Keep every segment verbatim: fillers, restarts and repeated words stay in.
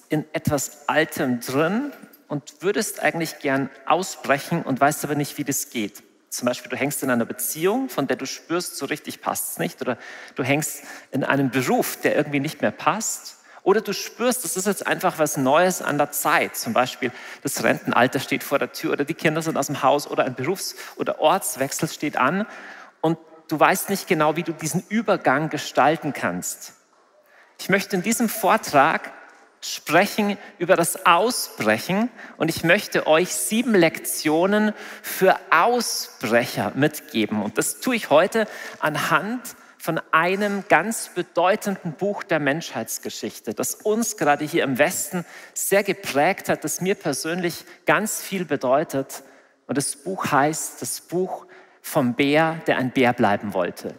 in etwas Altem drin und würdest eigentlich gern ausbrechen und weißt aber nicht, wie das geht. Zum Beispiel, du hängst in einer Beziehung, von der du spürst, so richtig passt es nicht. Oder du hängst in einem Beruf, der irgendwie nicht mehr passt. Oder du spürst, das ist jetzt einfach was Neues an der Zeit. Zum Beispiel, das Rentenalter steht vor der Tür oder die Kinder sind aus dem Haus oder ein Berufs- oder Ortswechsel steht an. Und du weißt nicht genau, wie du diesen Übergang gestalten kannst. Ich möchte in diesem Vortrag sprechen über das Ausbrechen und ich möchte euch sieben Lektionen für Ausbrecher mitgeben. Und das tue ich heute anhand von einem ganz bedeutenden Buch der Menschheitsgeschichte, das uns gerade hier im Westen sehr geprägt hat, das mir persönlich ganz viel bedeutet. Und das Buch heißt, das Buch vom Bär, der ein Bär bleiben wollte.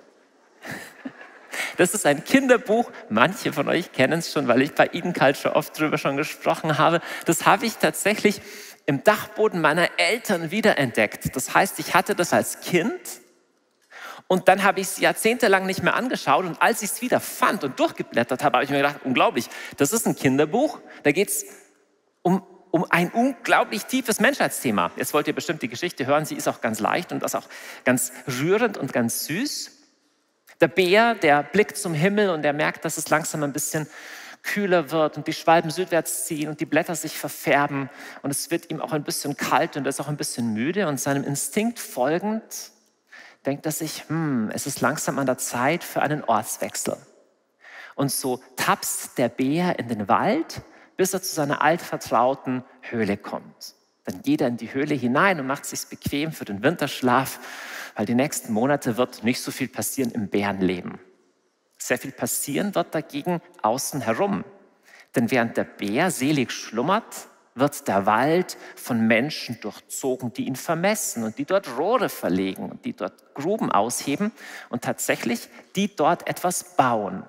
Das ist ein Kinderbuch. Manche von euch kennen es schon, weil ich bei Eden Culture oft drüber schon gesprochen habe. Das habe ich tatsächlich im Dachboden meiner Eltern wiederentdeckt. Das heißt, ich hatte das als Kind und dann habe ich es jahrzehntelang nicht mehr angeschaut. Und als ich es wieder fand und durchgeblättert habe, habe ich mir gedacht, unglaublich, das ist ein Kinderbuch. Da geht es um, um ein unglaublich tiefes Menschheitsthema. Jetzt wollt ihr bestimmt die Geschichte hören. Sie ist auch ganz leicht und das auch ganz rührend und ganz süß. Der Bär, der blickt zum Himmel und er merkt, dass es langsam ein bisschen kühler wird und die Schwalben südwärts ziehen und die Blätter sich verfärben und es wird ihm auch ein bisschen kalt und er ist auch ein bisschen müde und seinem Instinkt folgend denkt er sich, hm, es ist langsam an der Zeit für einen Ortswechsel. Und so tapst der Bär in den Wald, bis er zu seiner altvertrauten Höhle kommt. Dann geht er in die Höhle hinein und macht es sich bequem für den Winterschlaf, weil die nächsten Monate wird nicht so viel passieren im Bärenleben. Sehr viel passieren wird dagegen außen herum. Denn während der Bär selig schlummert, wird der Wald von Menschen durchzogen, die ihn vermessen und die dort Rohre verlegen und die dort Gruben ausheben und tatsächlich die dort etwas bauen.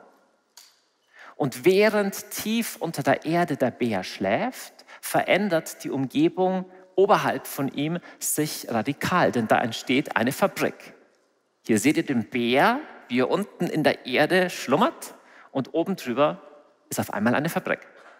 Und während tief unter der Erde der Bär schläft, verändert die Umgebung oberhalb von ihm sich radikal, denn da entsteht eine Fabrik. Hier seht ihr den Bär, wie er unten in der Erde schlummert und oben drüber ist auf einmal eine Fabrik.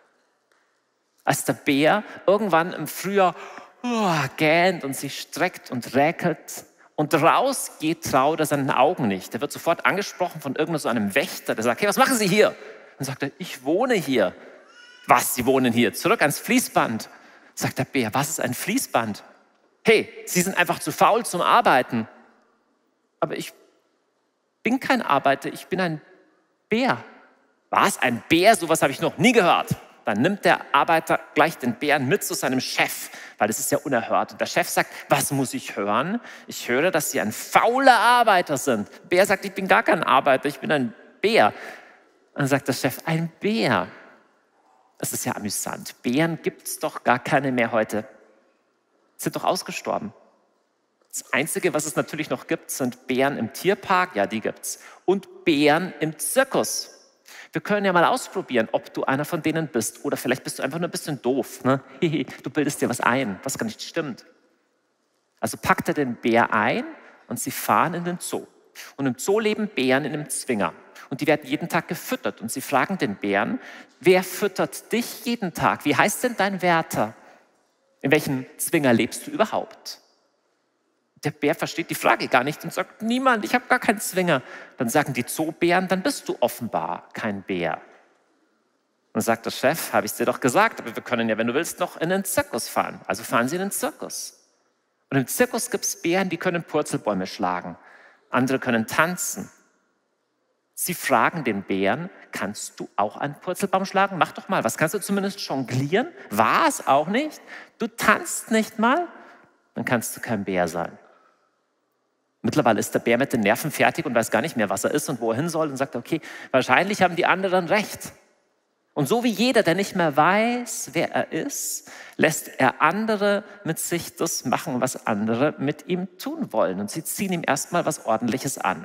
Als der Bär irgendwann im Frühjahr oh, gähnt und sich streckt und räkelt und rausgeht, traut er seinen Augen nicht. Er wird sofort angesprochen von irgendeinem so einem Wächter, der sagt, hey, was machen Sie hier? Dann sagt er, ich wohne hier. Was, Sie wohnen hier? Zurück ans Fließband. Sagt der Bär, was ist ein Fließband? Hey, Sie sind einfach zu faul zum Arbeiten. Aber ich bin kein Arbeiter, ich bin ein Bär. Was, ein Bär? Sowas habe ich noch nie gehört. Dann nimmt der Arbeiter gleich den Bären mit zu seinem Chef, weil das ist ja unerhört. Und der Chef sagt, was muss ich hören? Ich höre, dass Sie ein fauler Arbeiter sind. Der Bär sagt, ich bin gar kein Arbeiter, ich bin ein Bär. Und dann sagt der Chef, ein Bär. Das ist ja amüsant. Bären gibt es doch gar keine mehr heute. Sind doch ausgestorben. Das Einzige, was es natürlich noch gibt, sind Bären im Tierpark. Ja, die gibt's. Und Bären im Zirkus. Wir können ja mal ausprobieren, ob du einer von denen bist. Oder vielleicht bist du einfach nur ein bisschen doof. Ne? Du bildest dir was ein, was gar nicht stimmt. Also packt er den Bär ein und sie fahren in den Zoo. Und im Zoo leben Bären in einem Zwinger. Und die werden jeden Tag gefüttert. Und sie fragen den Bären, wer füttert dich jeden Tag? Wie heißt denn dein Wärter? In welchem Zwinger lebst du überhaupt? Der Bär versteht die Frage gar nicht und sagt, niemand, ich habe gar keinen Zwinger. Dann sagen die Zoobären, dann bist du offenbar kein Bär. Und dann sagt der Chef, habe ich dir doch gesagt, aber wir können ja, wenn du willst, noch in den Zirkus fahren. Also fahren sie in den Zirkus. Und im Zirkus gibt es Bären, die können Purzelbäume schlagen. Andere können tanzen. Sie fragen den Bären, kannst du auch einen Purzelbaum schlagen? Mach doch mal, was kannst du zumindest jonglieren? Was? Auch nicht? Du tanzt nicht mal? Dann kannst du kein Bär sein. Mittlerweile ist der Bär mit den Nerven fertig und weiß gar nicht mehr, was er ist und wo er hin soll und sagt, okay, wahrscheinlich haben die anderen recht. Und so wie jeder, der nicht mehr weiß, wer er ist, lässt er andere mit sich das machen, was andere mit ihm tun wollen. Und sie ziehen ihm erstmal was Ordentliches an.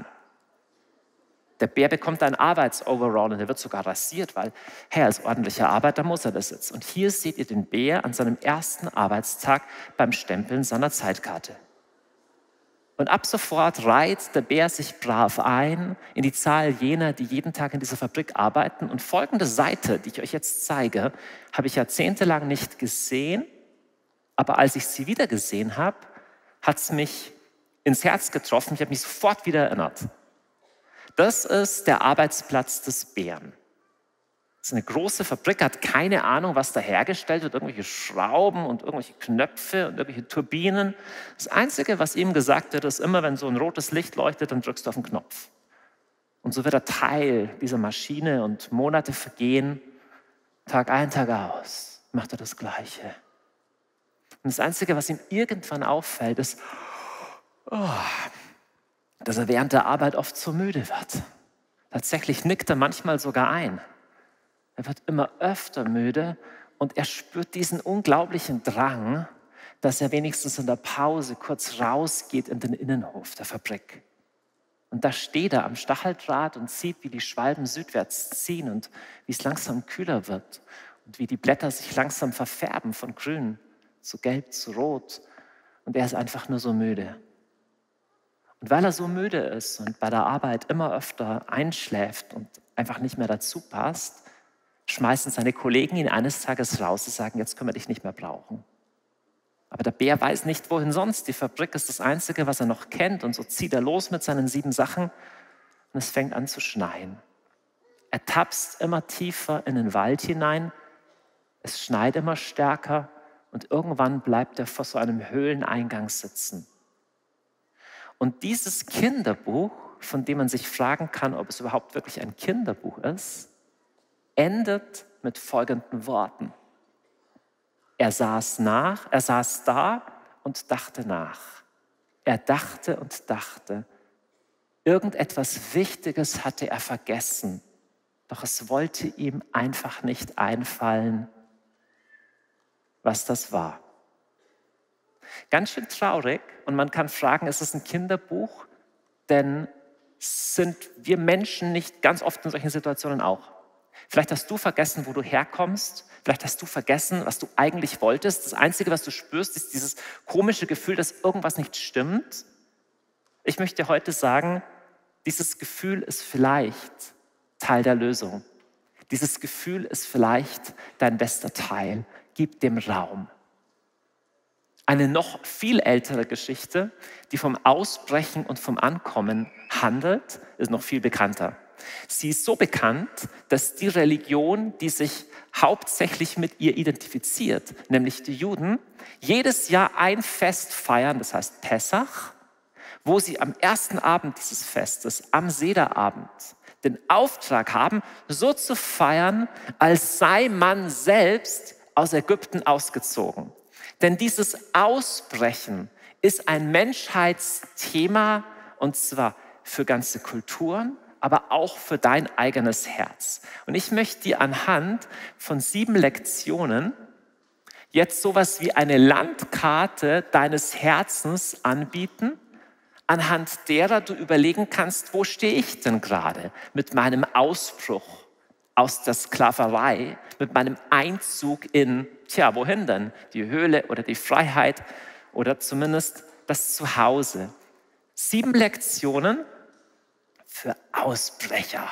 Der Bär bekommt einen Arbeitsoverall und er wird sogar rasiert, weil, hey, als ordentlicher Arbeiter muss er das jetzt. Und hier seht ihr den Bär an seinem ersten Arbeitstag beim Stempeln seiner Zeitkarte. Und ab sofort reiht der Bär sich brav ein in die Zahl jener, die jeden Tag in dieser Fabrik arbeiten. Und folgende Seite, die ich euch jetzt zeige, habe ich jahrzehntelang nicht gesehen. Aber als ich sie wieder gesehen habe, hat es mich ins Herz getroffen. Ich habe mich sofort wieder erinnert. Das ist der Arbeitsplatz des Bären. Das ist eine große Fabrik, hat keine Ahnung, was da hergestellt wird, irgendwelche Schrauben und irgendwelche Knöpfe und irgendwelche Turbinen. Das Einzige, was ihm gesagt wird, ist immer, wenn so ein rotes Licht leuchtet, dann drückst du auf den Knopf. Und so wird er Teil dieser Maschine und Monate vergehen, Tag ein, Tag aus, macht er das Gleiche. Und das Einzige, was ihm irgendwann auffällt, ist, oh, dass er während der Arbeit oft so müde wird. Tatsächlich nickt er manchmal sogar ein. Er wird immer öfter müde und er spürt diesen unglaublichen Drang, dass er wenigstens in der Pause kurz rausgeht in den Innenhof der Fabrik. Und da steht er am Stacheldraht und sieht, wie die Schwalben südwärts ziehen und wie es langsam kühler wird und wie die Blätter sich langsam verfärben von grün zu gelb zu rot. Und er ist einfach nur so müde. Und weil er so müde ist und bei der Arbeit immer öfter einschläft und einfach nicht mehr dazu passt, schmeißen seine Kollegen ihn eines Tages raus und sagen, jetzt können wir dich nicht mehr brauchen. Aber der Bär weiß nicht, wohin sonst. Die Fabrik ist das Einzige, was er noch kennt. Und so zieht er los mit seinen sieben Sachen und es fängt an zu schneien. Er tapst immer tiefer in den Wald hinein. Es schneit immer stärker und irgendwann bleibt er vor so einem Höhleneingang sitzen. Und dieses Kinderbuch, von dem man sich fragen kann, ob es überhaupt wirklich ein Kinderbuch ist, endet mit folgenden Worten. Er saß nach, er saß da und dachte nach. Er dachte und dachte. Irgendetwas Wichtiges hatte er vergessen, doch es wollte ihm einfach nicht einfallen, was das war. Ganz schön traurig und man kann fragen, ist es ein Kinderbuch? Denn sind wir Menschen nicht ganz oft in solchen Situationen auch? Vielleicht hast du vergessen, wo du herkommst. Vielleicht hast du vergessen, was du eigentlich wolltest. Das Einzige, was du spürst, ist dieses komische Gefühl, dass irgendwas nicht stimmt. Ich möchte dir heute sagen, dieses Gefühl ist vielleicht Teil der Lösung. Dieses Gefühl ist vielleicht dein bester Teil. Gib dem Raum. Eine noch viel ältere Geschichte, die vom Ausbrechen und vom Ankommen handelt, ist noch viel bekannter. Sie ist so bekannt, dass die Religion, die sich hauptsächlich mit ihr identifiziert, nämlich die Juden, jedes Jahr ein Fest feiern, das heißt Pessach, wo sie am ersten Abend dieses Festes, am Sederabend, den Auftrag haben, so zu feiern, als sei man selbst aus Ägypten ausgezogen. Denn dieses Ausbrechen ist ein Menschheitsthema, und zwar für ganze Kulturen, aber auch für dein eigenes Herz. Und ich möchte dir anhand von sieben Lektionen jetzt sowas wie eine Landkarte deines Herzens anbieten, anhand derer du überlegen kannst, wo stehe ich denn gerade mit meinem Ausbruch aus der Sklaverei, mit meinem Einzug in, tja, wohin denn? Die Höhle oder die Freiheit oder zumindest das Zuhause. Sieben Lektionen für Ausbrecher.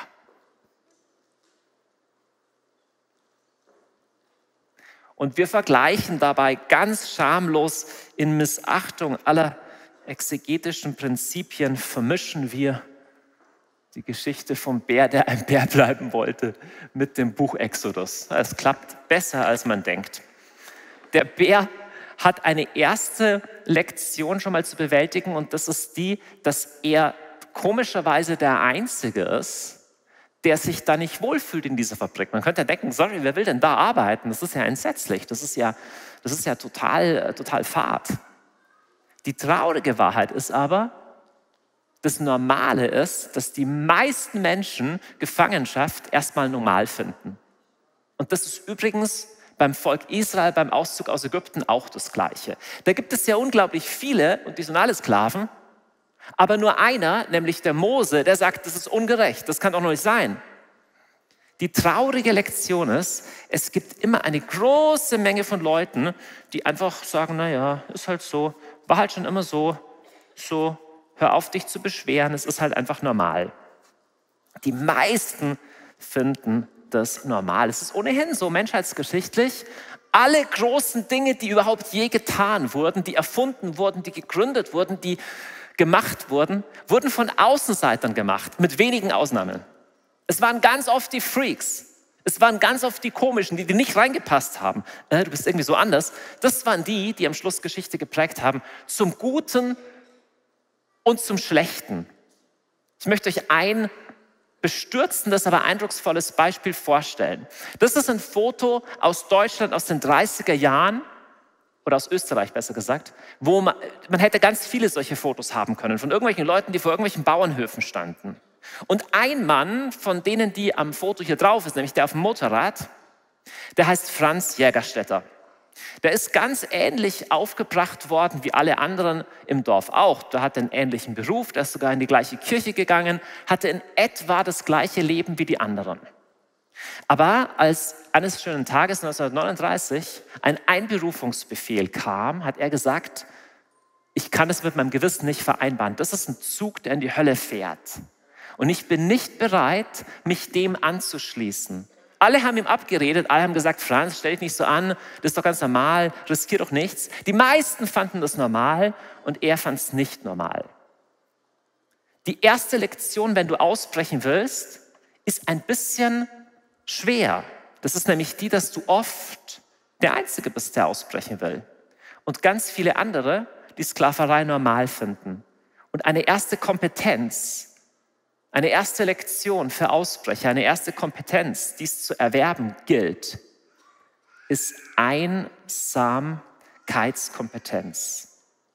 Und wir vergleichen dabei ganz schamlos in Missachtung aller exegetischen Prinzipien, vermischen wir die Geschichte vom Bär, der ein Bär bleiben wollte, mit dem Buch Exodus. Es klappt besser, als man denkt. Der Bär hat eine erste Lektion schon mal zu bewältigen und das ist die, dass er komischerweise der Einzige ist, der sich da nicht wohlfühlt in dieser Fabrik. Man könnte denken, sorry, wer will denn da arbeiten? Das ist ja entsetzlich, das ist ja, das ist ja total, total fad. Die traurige Wahrheit ist aber, das Normale ist, dass die meisten Menschen Gefangenschaft erstmal normal finden. Und das ist übrigens beim Volk Israel, beim Auszug aus Ägypten auch das Gleiche. Da gibt es ja unglaublich viele, und die sind alle Sklaven, aber nur einer, nämlich der Mose, der sagt, das ist ungerecht, das kann doch noch nicht sein. Die traurige Lektion ist, es gibt immer eine große Menge von Leuten, die einfach sagen, naja, ist halt so, war halt schon immer so, so hör auf, dich zu beschweren, es ist halt einfach normal. Die meisten finden das normal. Es ist ohnehin so menschheitsgeschichtlich, alle großen Dinge, die überhaupt je getan wurden, die erfunden wurden, die gegründet wurden, die gemacht wurden, wurden von Außenseitern gemacht, mit wenigen Ausnahmen. Es waren ganz oft die Freaks, es waren ganz oft die Komischen, die, die nicht reingepasst haben. Äh, du bist irgendwie so anders. Das waren die, die am Schluss Geschichte geprägt haben, zum Guten und zum Schlechten. Ich möchte euch ein bestürzendes, aber eindrucksvolles Beispiel vorstellen. Das ist ein Foto aus Deutschland aus den dreißiger Jahren, oder aus Österreich besser gesagt, wo man, man hätte ganz viele solche Fotos haben können, von irgendwelchen Leuten, die vor irgendwelchen Bauernhöfen standen. Und ein Mann von denen, die am Foto hier drauf ist, nämlich der auf dem Motorrad, der heißt Franz Jägerstätter. Der ist ganz ähnlich aufgebracht worden wie alle anderen im Dorf auch. Der hatte einen ähnlichen Beruf, der ist sogar in die gleiche Kirche gegangen, hatte in etwa das gleiche Leben wie die anderen. Aber als eines schönen Tages neunzehnhundertneununddreißig ein Einberufungsbefehl kam, hat er gesagt, ich kann es mit meinem Gewissen nicht vereinbaren. Das ist ein Zug, der in die Hölle fährt. Und ich bin nicht bereit, mich dem anzuschließen. Alle haben ihm abgeredet, alle haben gesagt, Franz, stell dich nicht so an, das ist doch ganz normal, riskier doch nichts. Die meisten fanden das normal und er fand es nicht normal. Die erste Lektion, wenn du ausbrechen willst, ist ein bisschen schwer. Das ist nämlich die, dass du oft der Einzige bist, der ausbrechen will. Und ganz viele andere, die Sklaverei normal finden. Und eine erste Kompetenz, eine erste Lektion für Ausbrecher, eine erste Kompetenz, die es zu erwerben gilt, ist Einsamkeitskompetenz.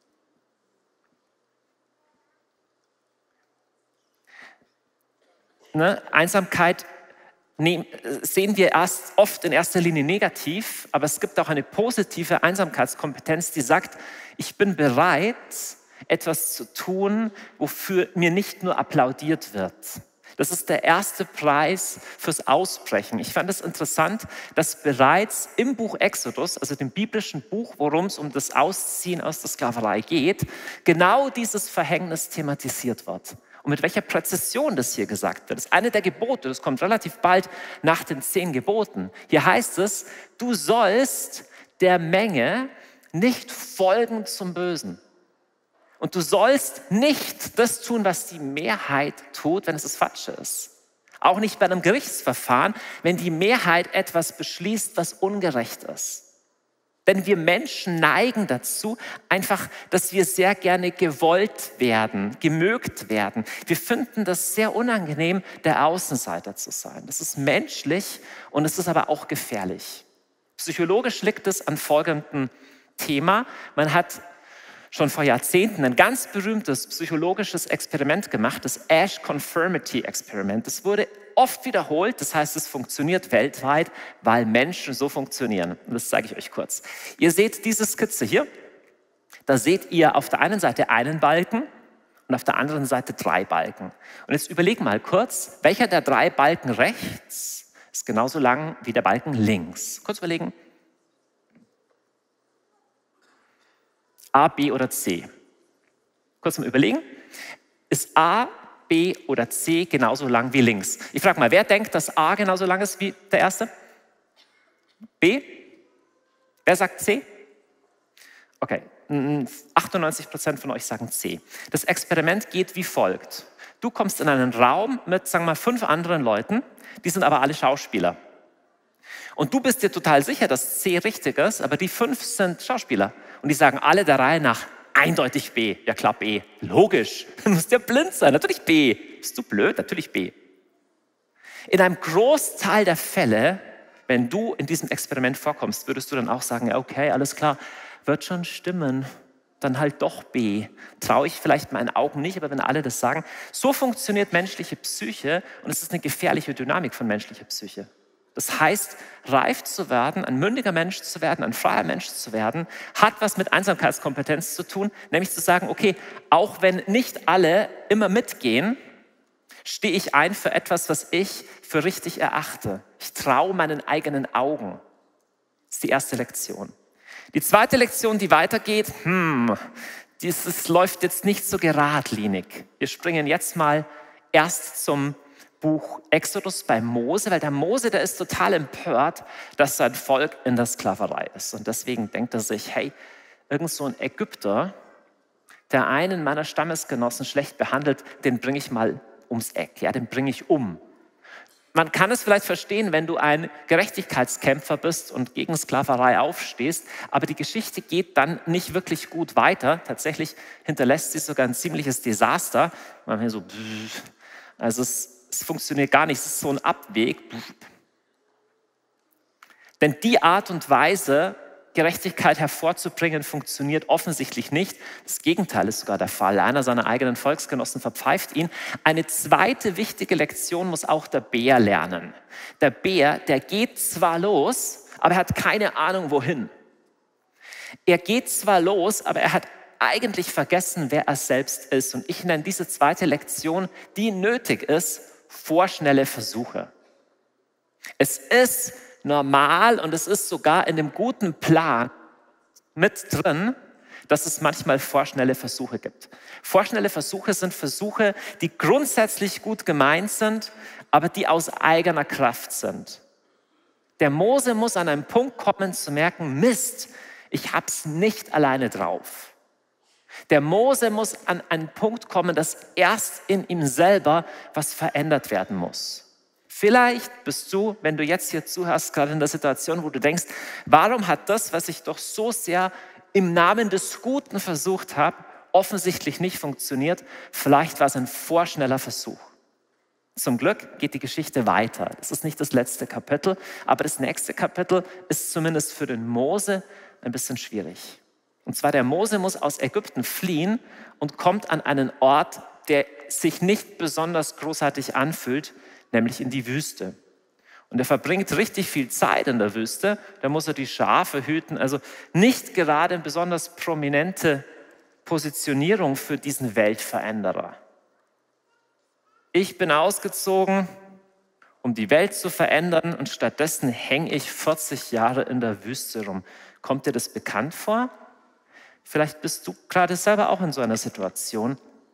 Ne? Einsamkeit sehen wir erst oft in erster Linie negativ, aber es gibt auch eine positive Einsamkeitskompetenz, die sagt, ich bin bereit, etwas zu tun, wofür mir nicht nur applaudiert wird. Das ist der erste Preis fürs Ausbrechen. Ich fand es interessant, dass bereits im Buch Exodus, also dem biblischen Buch, worum es um das Ausziehen aus der Sklaverei geht, genau dieses Verhängnis thematisiert wird. Und mit welcher Präzision das hier gesagt wird. Das ist eine der Gebote, das kommt relativ bald nach den zehn Geboten. Hier heißt es, du sollst der Menge nicht folgen zum Bösen. Und du sollst nicht das tun, was die Mehrheit tut, wenn es das Falsche ist. Auch nicht bei einem Gerichtsverfahren, wenn die Mehrheit etwas beschließt, was ungerecht ist. Denn wir Menschen neigen dazu, einfach, dass wir sehr gerne gewollt werden, gemögt werden. Wir finden das sehr unangenehm, der Außenseiter zu sein. Das ist menschlich und es ist aber auch gefährlich. Psychologisch liegt es an folgendem Thema. Man hat schon vor Jahrzehnten ein ganz berühmtes psychologisches Experiment gemacht, das Asch Conformity Experiment. Das wurde oft wiederholt, das heißt, es funktioniert weltweit, weil Menschen so funktionieren. Und das zeige ich euch kurz. Ihr seht diese Skizze hier. Da seht ihr auf der einen Seite einen Balken und auf der anderen Seite drei Balken. Und jetzt überleg mal kurz, welcher der drei Balken rechts ist genauso lang wie der Balken links. Kurz überlegen. A, B oder C? Kurz mal überlegen. Ist A, B oder C genauso lang wie links? Ich frage mal, wer denkt, dass A genauso lang ist wie der erste? B? Wer sagt C? Okay, achtundneunzig Prozent von euch sagen C. Das Experiment geht wie folgt. Du kommst in einen Raum mit, sagen wir mal, fünf anderen Leuten, die sind aber alle Schauspieler. Und du bist dir total sicher, dass C richtig ist, aber die fünf sind Schauspieler. Und die sagen alle der Reihe nach eindeutig B. Ja klar, B. Logisch. Du musst ja blind sein. Natürlich B. Bist du blöd? Natürlich B. In einem Großteil der Fälle, wenn du in diesem Experiment vorkommst, würdest du dann auch sagen, ja, okay, alles klar, wird schon stimmen. Dann halt doch B. Traue ich vielleicht meinen Augen nicht, aber wenn alle das sagen, so funktioniert menschliche Psyche und es ist eine gefährliche Dynamik von menschlicher Psyche. Das heißt, reif zu werden, ein mündiger Mensch zu werden, ein freier Mensch zu werden, hat was mit Einsamkeitskompetenz zu tun, nämlich zu sagen, okay, auch wenn nicht alle immer mitgehen, stehe ich ein für etwas, was ich für richtig erachte. Ich traue meinen eigenen Augen. Das ist die erste Lektion. Die zweite Lektion, die weitergeht, hm, dieses läuft jetzt nicht so geradlinig. Wir springen jetzt mal erst zum Buch Exodus bei Mose, weil der Mose, der ist total empört, dass sein Volk in der Sklaverei ist. Und deswegen denkt er sich, hey, irgend so ein Ägypter, der einen meiner Stammesgenossen schlecht behandelt, den bringe ich mal ums Eck, ja, den bringe ich um. Man kann es vielleicht verstehen, wenn du ein Gerechtigkeitskämpfer bist und gegen Sklaverei aufstehst, aber die Geschichte geht dann nicht wirklich gut weiter. Tatsächlich hinterlässt sie sogar ein ziemliches Desaster. Man hier so, also es, es funktioniert gar nicht, es ist so ein Abweg. Denn die Art und Weise, Gerechtigkeit hervorzubringen, funktioniert offensichtlich nicht. Das Gegenteil ist sogar der Fall. Einer seiner eigenen Volksgenossen verpfeift ihn. Eine zweite wichtige Lektion muss auch der Bär lernen. Der Bär, der geht zwar los, aber er hat keine Ahnung, wohin. Er geht zwar los, aber er hat eigentlich vergessen, wer er selbst ist. Und ich nenne diese zweite Lektion, die nötig ist, vorschnelle Versuche. Es ist normal und es ist sogar in dem guten Plan mit drin, dass es manchmal vorschnelle Versuche gibt. Vorschnelle Versuche sind Versuche, die grundsätzlich gut gemeint sind, aber die aus eigener Kraft sind. Der Mose muss an einen Punkt kommen zu merken, Mist, ich hab's nicht alleine drauf. Der Mose muss an einen Punkt kommen, dass erst in ihm selber was verändert werden muss. Vielleicht bist du, wenn du jetzt hier zuhörst, gerade in der Situation, wo du denkst, warum hat das, was ich doch so sehr im Namen des Guten versucht habe, offensichtlich nicht funktioniert? Vielleicht war es ein vorschneller Versuch. Zum Glück geht die Geschichte weiter. Das ist nicht das letzte Kapitel, aber das nächste Kapitel ist zumindest für den Mose ein bisschen schwierig. Und zwar der Mose muss aus Ägypten fliehen und kommt an einen Ort, der sich nicht besonders großartig anfühlt, nämlich in die Wüste. Und er verbringt richtig viel Zeit in der Wüste. Da muss er die Schafe hüten. Also nicht gerade eine besonders prominente Positionierung für diesen Weltveränderer. Ich bin ausgezogen, um die Welt zu verändern und stattdessen hänge ich vierzig Jahre in der Wüste rum. Kommt dir das bekannt vor? Vielleicht bist du gerade selber auch in so einer Situation.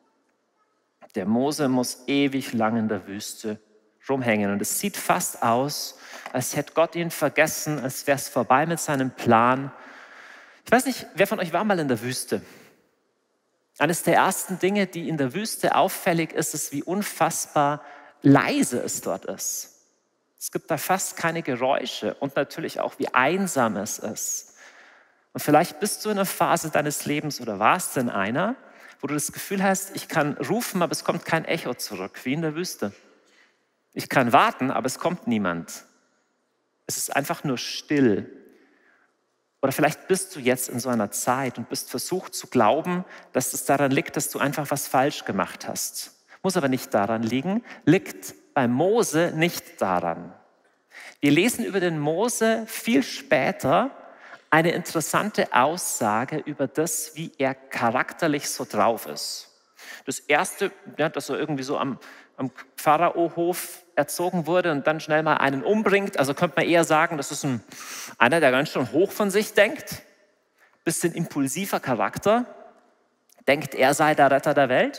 Der Mose muss ewig lang in der Wüste rumhängen. Und es sieht fast aus, als hätte Gott ihn vergessen, als wäre es vorbei mit seinem Plan. Ich weiß nicht, wer von euch war mal in der Wüste? Eines der ersten Dinge, die in der Wüste auffällig ist, ist, wie unfassbar leise es dort ist. Es gibt da fast keine Geräusche und natürlich auch, wie einsam es ist. Und vielleicht bist du in einer Phase deines Lebens oder warst in einer, wo du das Gefühl hast, ich kann rufen, aber es kommt kein Echo zurück, wie in der Wüste. Ich kann warten, aber es kommt niemand. Es ist einfach nur still. Oder vielleicht bist du jetzt in so einer Zeit und bist versucht zu glauben, dass es daran liegt, dass du einfach was falsch gemacht hast. Muss aber nicht daran liegen, liegt bei Mose nicht daran. Wir lesen über den Mose viel später eine interessante Aussage über das, wie er charakterlich so drauf ist. Das Erste, ja, dass er irgendwie so am, am Pharao-Hof erzogen wurde und dann schnell mal einen umbringt. Also könnte man eher sagen, das ist ein, einer, der ganz schön hoch von sich denkt. Bisschen impulsiver Charakter. Denkt, er sei der Retter der Welt.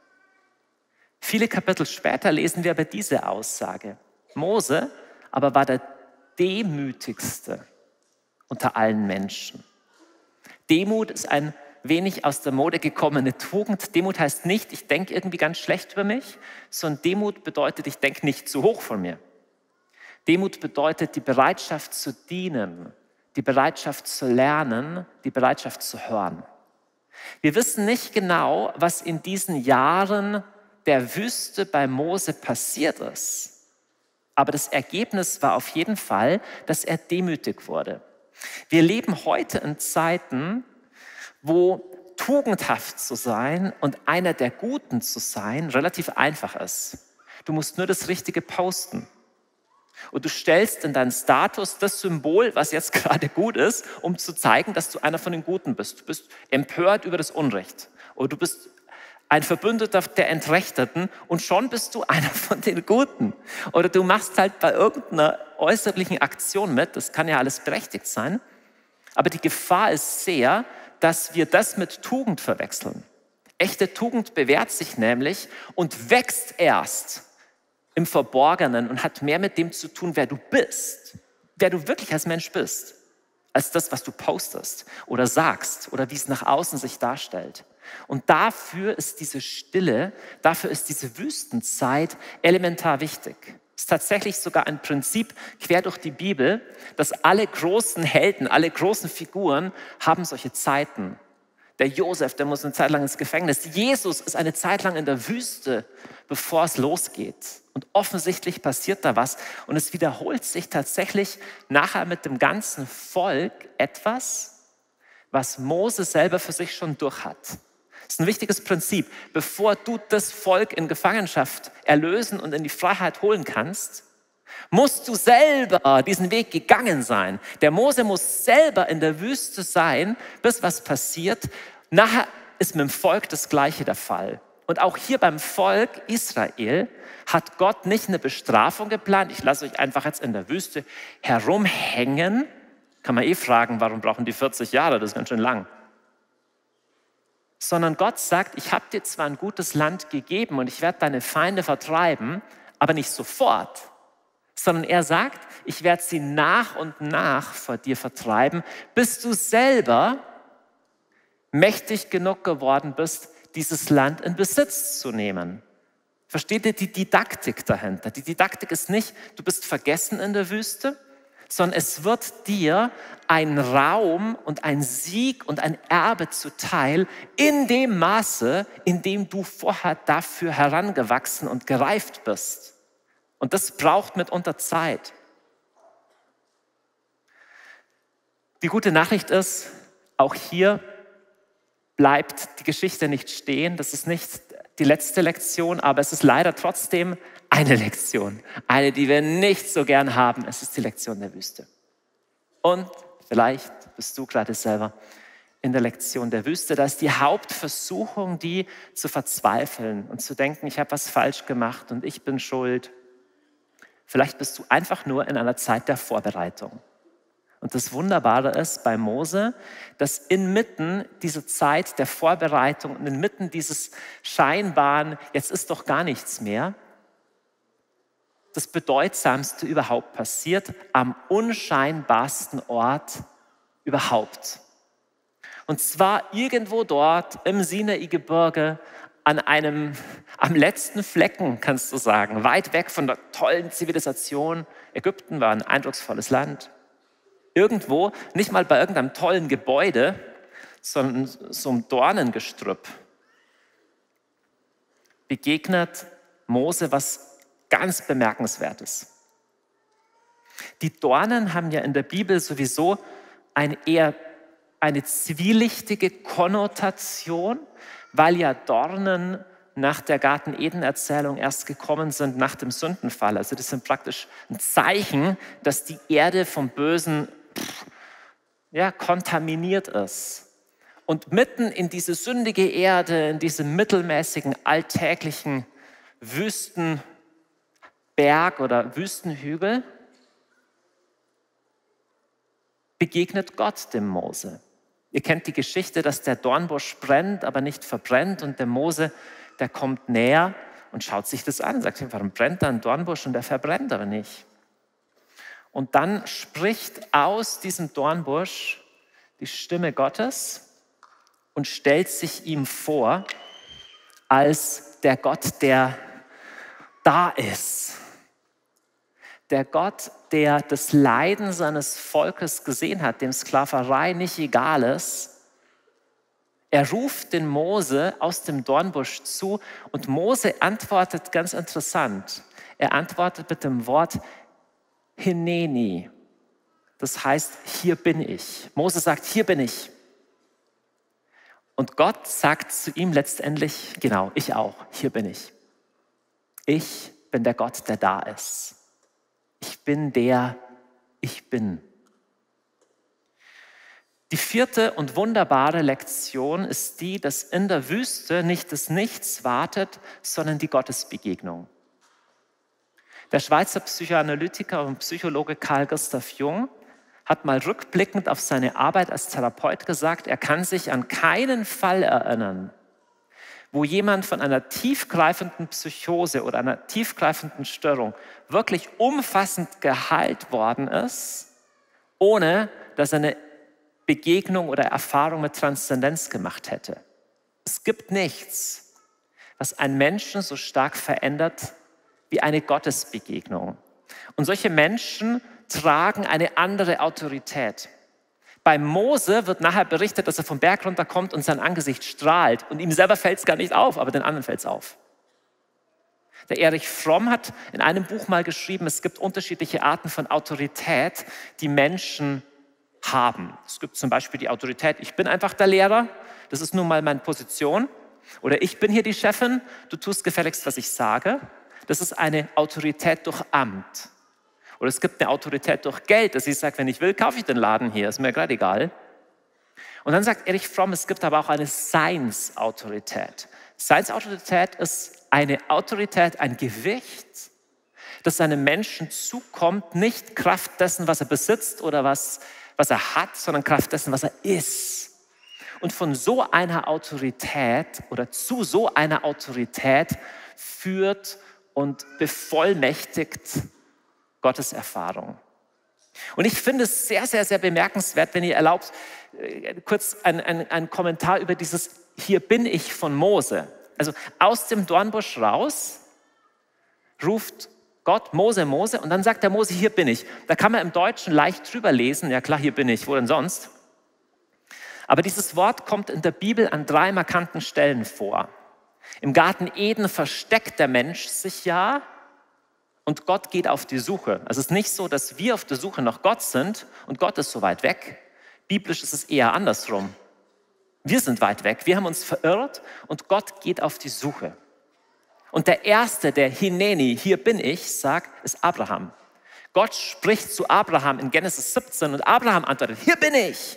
Viele Kapitel später lesen wir aber diese Aussage. Mose aber war der demütigste unter allen Menschen. Demut ist ein wenig aus der Mode gekommene Tugend. Demut heißt nicht, ich denke irgendwie ganz schlecht über mich, sondern Demut bedeutet, ich denke nicht zu hoch von mir. Demut bedeutet die Bereitschaft zu dienen, die Bereitschaft zu lernen, die Bereitschaft zu hören. Wir wissen nicht genau, was in diesen Jahren der Wüste bei Mose passiert ist. Aber das Ergebnis war auf jeden Fall, dass er demütig wurde. Wir leben heute in Zeiten, wo tugendhaft zu sein und einer der Guten zu sein relativ einfach ist. Du musst nur das Richtige posten. Und du stellst in deinen Status das Symbol, was jetzt gerade gut ist, um zu zeigen, dass du einer von den Guten bist. Du bist empört über das Unrecht. Oder du bist ein Verbündeter der Entrechteten und schon bist du einer von den Guten. Oder du machst halt bei irgendeiner äußerlichen Aktion mit, das kann ja alles berechtigt sein, aber die Gefahr ist sehr, dass wir das mit Tugend verwechseln. Echte Tugend bewährt sich nämlich und wächst erst im Verborgenen und hat mehr mit dem zu tun, wer du bist, wer du wirklich als Mensch bist, als das, was du postest oder sagst oder wie es nach außen sich darstellt. Und dafür ist diese Stille, dafür ist diese Wüstenzeit elementar wichtig. Es ist tatsächlich sogar ein Prinzip quer durch die Bibel, dass alle großen Helden, alle großen Figuren haben solche Zeiten. Der Josef, der muss eine Zeit lang ins Gefängnis. Jesus ist eine Zeit lang in der Wüste, bevor es losgeht. Und offensichtlich passiert da was. Und es wiederholt sich tatsächlich nachher mit dem ganzen Volk etwas, was Mose selber für sich schon durch hat. Das ist ein wichtiges Prinzip. Bevor du das Volk in Gefangenschaft erlösen und in die Freiheit holen kannst, musst du selber diesen Weg gegangen sein. Der Mose muss selber in der Wüste sein, bis was passiert. Nachher ist mit dem Volk das Gleiche der Fall. Und auch hier beim Volk Israel hat Gott nicht eine Bestrafung geplant. Ich lasse euch einfach jetzt in der Wüste herumhängen. Kann man eh fragen, warum brauchen die vierzig Jahre? Das ist ganz schön lang. Sondern Gott sagt, ich habe dir zwar ein gutes Land gegeben und ich werde deine Feinde vertreiben, aber nicht sofort. Sondern er sagt, ich werde sie nach und nach vor dir vertreiben, bis du selber mächtig genug geworden bist, dieses Land in Besitz zu nehmen. Versteht ihr die Didaktik dahinter? Die Didaktik ist nicht, du bist vergessen in der Wüste, sondern es wird dir ein Raum und ein Sieg und ein Erbe zuteil in dem Maße, in dem du vorher dafür herangewachsen und gereift bist. Und das braucht mitunter Zeit. Die gute Nachricht ist, auch hier bleibt die Geschichte nicht stehen. Das ist nicht die letzte Lektion, aber es ist leider trotzdem eine Lektion. Eine, die wir nicht so gern haben. Es ist die Lektion der Wüste. Und vielleicht bist du gerade selber in der Lektion der Wüste. Da ist die Hauptversuchung, die zu verzweifeln und zu denken, ich habe was falsch gemacht und ich bin schuld. Vielleicht bist du einfach nur in einer Zeit der Vorbereitung. Und das Wunderbare ist bei Mose, dass inmitten dieser Zeit der Vorbereitung und inmitten dieses scheinbaren, jetzt ist doch gar nichts mehr, das Bedeutsamste überhaupt passiert, am unscheinbarsten Ort überhaupt. Und zwar irgendwo dort im Sinai-Gebirge, an einem, am letzten Flecken, kannst du sagen, weit weg von der tollen Zivilisation. Ägypten war ein eindrucksvolles Land. Irgendwo, nicht mal bei irgendeinem tollen Gebäude, sondern so einem Dornengestrüpp, begegnet Mose was ganz Bemerkenswertes. Die Dornen haben ja in der Bibel sowieso eine eher eine zwielichtige Konnotation, weil ja Dornen nach der Garten-Eden-Erzählung erst gekommen sind nach dem Sündenfall. Also das sind praktisch ein Zeichen, dass die Erde vom Bösen pff, ja, kontaminiert ist. Und mitten in diese sündige Erde, in diesem mittelmäßigen, alltäglichen Wüstenberg oder Wüstenhügel, begegnet Gott dem Mose. Ihr kennt die Geschichte, dass der Dornbusch brennt, aber nicht verbrennt. Und der Mose, der kommt näher und schaut sich das an. Sagt, warum brennt da ein Dornbusch und der verbrennt aber nicht? Und dann spricht aus diesem Dornbusch die Stimme Gottes und stellt sich ihm vor als der Gott, der da ist. Der Gott, der das Leiden seines Volkes gesehen hat, dem Sklaverei nicht egal ist. Er ruft den Mose aus dem Dornbusch zu und Mose antwortet ganz interessant. Er antwortet mit dem Wort Hineni. Das heißt, hier bin ich. Mose sagt, hier bin ich. Und Gott sagt zu ihm letztendlich, genau, ich auch, hier bin ich. Ich bin der Gott, der da ist. Ich bin der, ich bin. Die vierte und wunderbare Lektion ist die, dass in der Wüste nicht das Nichts wartet, sondern die Gottesbegegnung. Der Schweizer Psychoanalytiker und Psychologe Carl Gustav Jung hat mal rückblickend auf seine Arbeit als Therapeut gesagt, er kann sich an keinen Fall erinnern, wo jemand von einer tiefgreifenden Psychose oder einer tiefgreifenden Störung wirklich umfassend geheilt worden ist, ohne dass er eine Begegnung oder Erfahrung mit Transzendenz gemacht hätte. Es gibt nichts, was einen Menschen so stark verändert wie eine Gottesbegegnung. Und solche Menschen tragen eine andere Autorität. Bei Mose wird nachher berichtet, dass er vom Berg runterkommt und sein Angesicht strahlt. Und ihm selber fällt es gar nicht auf, aber den anderen fällt es auf. Der Erich Fromm hat in einem Buch mal geschrieben, es gibt unterschiedliche Arten von Autorität, die Menschen haben. Es gibt zum Beispiel die Autorität, ich bin einfach der Lehrer, das ist nun mal meine Position. Oder ich bin hier die Chefin, du tust gefälligst, was ich sage. Das ist eine Autorität durch Amt. Oder es gibt eine Autorität durch Geld, dass ich sage, wenn ich will, kaufe ich den Laden hier, ist mir gerade egal. Und dann sagt Erich Fromm, es gibt aber auch eine Seinsautorität. Seinsautorität ist eine Autorität, ein Gewicht, das einem Menschen zukommt, nicht Kraft dessen, was er besitzt oder was, was er hat, sondern Kraft dessen, was er ist. Und von so einer Autorität oder zu so einer Autorität führt und bevollmächtigt Gottes Erfahrung. Und ich finde es sehr, sehr, sehr bemerkenswert, wenn ihr erlaubt, kurz ein, ein, ein Kommentar über dieses Hier bin ich von Mose. Also aus dem Dornbusch raus ruft Gott, Mose, Mose, und dann sagt der Mose, hier bin ich. Da kann man im Deutschen leicht drüber lesen, ja klar, hier bin ich, wo denn sonst? Aber dieses Wort kommt in der Bibel an drei markanten Stellen vor. Im Garten Eden versteckt der Mensch sich ja und Gott geht auf die Suche. Also es ist nicht so, dass wir auf der Suche nach Gott sind und Gott ist so weit weg. Biblisch ist es eher andersrum. Wir sind weit weg, wir haben uns verirrt und Gott geht auf die Suche. Und der Erste, der Hineni, hier bin ich, sagt, ist Abraham. Gott spricht zu Abraham in Genesis siebzehn und Abraham antwortet, hier bin ich.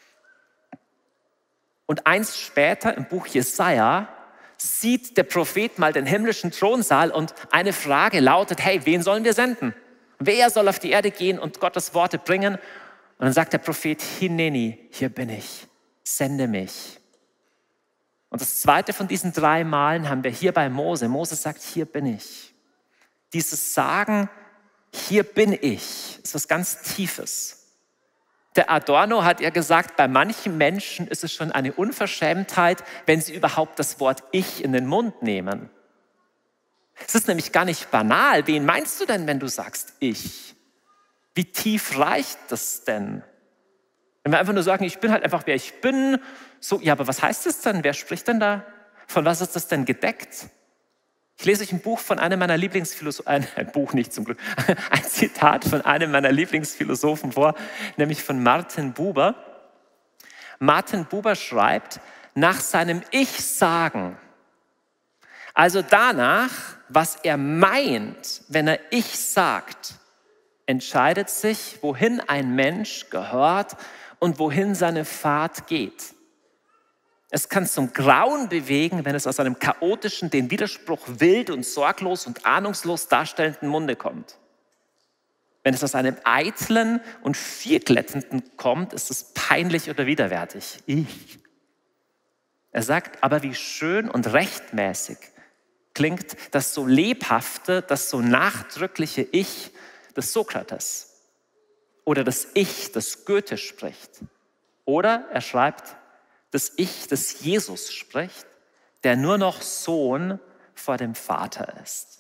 Und eins später im Buch Jesaja sieht der Prophet mal den himmlischen Thronsaal und eine Frage lautet, hey, wen sollen wir senden? Wer soll auf die Erde gehen und Gottes Worte bringen? Und dann sagt der Prophet, Hineni, hier bin ich, sende mich. Und das zweite von diesen drei Malen haben wir hier bei Mose. Mose sagt, hier bin ich. Dieses Sagen, hier bin ich, ist was ganz Tiefes. Der Adorno hat ja gesagt, bei manchen Menschen ist es schon eine Unverschämtheit, wenn sie überhaupt das Wort Ich in den Mund nehmen. Es ist nämlich gar nicht banal. Wen meinst du denn, wenn du sagst Ich? Wie tief reicht das denn? Wenn wir einfach nur sagen, ich bin halt einfach, wer ich bin, so, ja, aber was heißt das denn? Wer spricht denn da? Von was ist das denn gedeckt? Ich lese euch ein Buch von einem meiner Lieblingsphilosophen, ein Buch nicht zum Glück, ein Zitat von einem meiner Lieblingsphilosophen vor, nämlich von Martin Buber. Martin Buber schreibt, nach seinem Ich-Sagen, also danach, was er meint, wenn er Ich sagt, entscheidet sich, wohin ein Mensch gehört und wohin seine Fahrt geht. Es kann zum Grauen bewegen, wenn es aus einem chaotischen, den Widerspruch wild und sorglos und ahnungslos darstellenden Munde kommt. Wenn es aus einem eitlen und vierglättenden kommt, ist es peinlich oder widerwärtig. Ich. Er sagt, aber wie schön und rechtmäßig klingt das so lebhafte, das so nachdrückliche Ich des Sokrates. Oder das Ich, das Goethe spricht. Oder er schreibt, das Ich, das Jesus spricht, der nur noch Sohn vor dem Vater ist.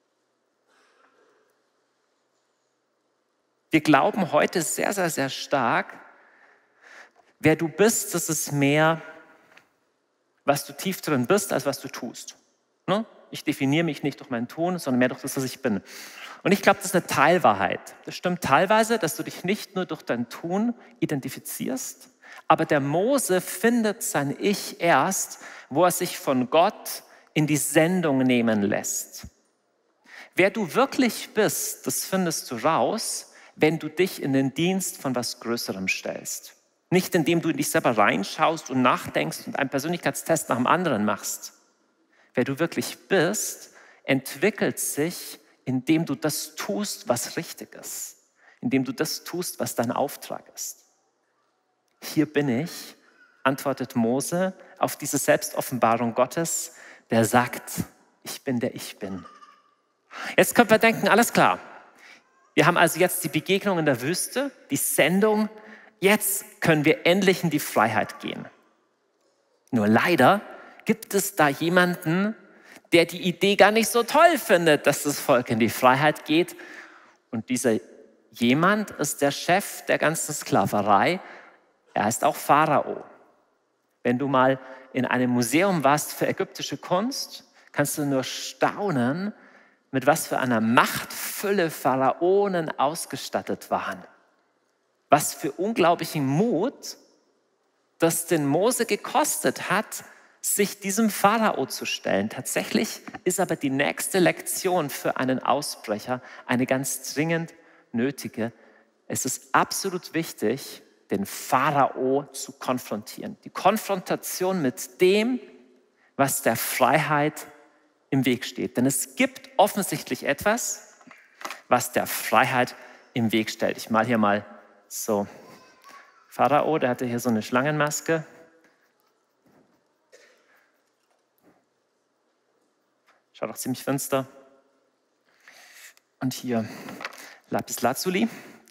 Wir glauben heute sehr, sehr, sehr stark, wer du bist, das ist mehr, was du tief drin bist, als was du tust. Ne? Ich definiere mich nicht durch mein Tun, sondern mehr durch das, was ich bin. Und ich glaube, das ist eine Teilwahrheit. Das stimmt teilweise, dass du dich nicht nur durch dein Tun identifizierst, aber der Mose findet sein Ich erst, wo er sich von Gott in die Sendung nehmen lässt. Wer du wirklich bist, das findest du raus, wenn du dich in den Dienst von was Größerem stellst. Nicht indem du in dich selber reinschaust und nachdenkst und einen Persönlichkeitstest nach dem anderen machst. Wer du wirklich bist, entwickelt sich, indem du das tust, was richtig ist. indem du das tust, was dein Auftrag ist. Hier bin ich, antwortet Mose auf diese Selbstoffenbarung Gottes, der sagt, ich bin der ich bin. Jetzt können wir denken, alles klar. Wir haben also jetzt die Begegnung in der Wüste, die Sendung. Jetzt können wir endlich in die Freiheit gehen. Nur leider gibt es da jemanden, der die Idee gar nicht so toll findet, dass das Volk in die Freiheit geht. Und dieser jemand ist der Chef der ganzen Sklaverei. Er heißt auch Pharao. Wenn du mal in einem Museum warst für ägyptische Kunst, kannst du nur staunen, mit was für einer Machtfülle Pharaonen ausgestattet waren. Was für unglaublichen Mut das den Mose gekostet hat, sich diesem Pharao zu stellen. Tatsächlich ist aber die nächste Lektion für einen Ausbrecher eine ganz dringend nötige. Es ist absolut wichtig, den Pharao zu konfrontieren. Die Konfrontation mit dem, was der Freiheit im Weg steht. Denn es gibt offensichtlich etwas, was der Freiheit im Weg stellt. Ich mal hier mal so. Pharao, der hatte hier so eine Schlangenmaske. Schaut auch ziemlich finster. Und hier Lapis Lazuli.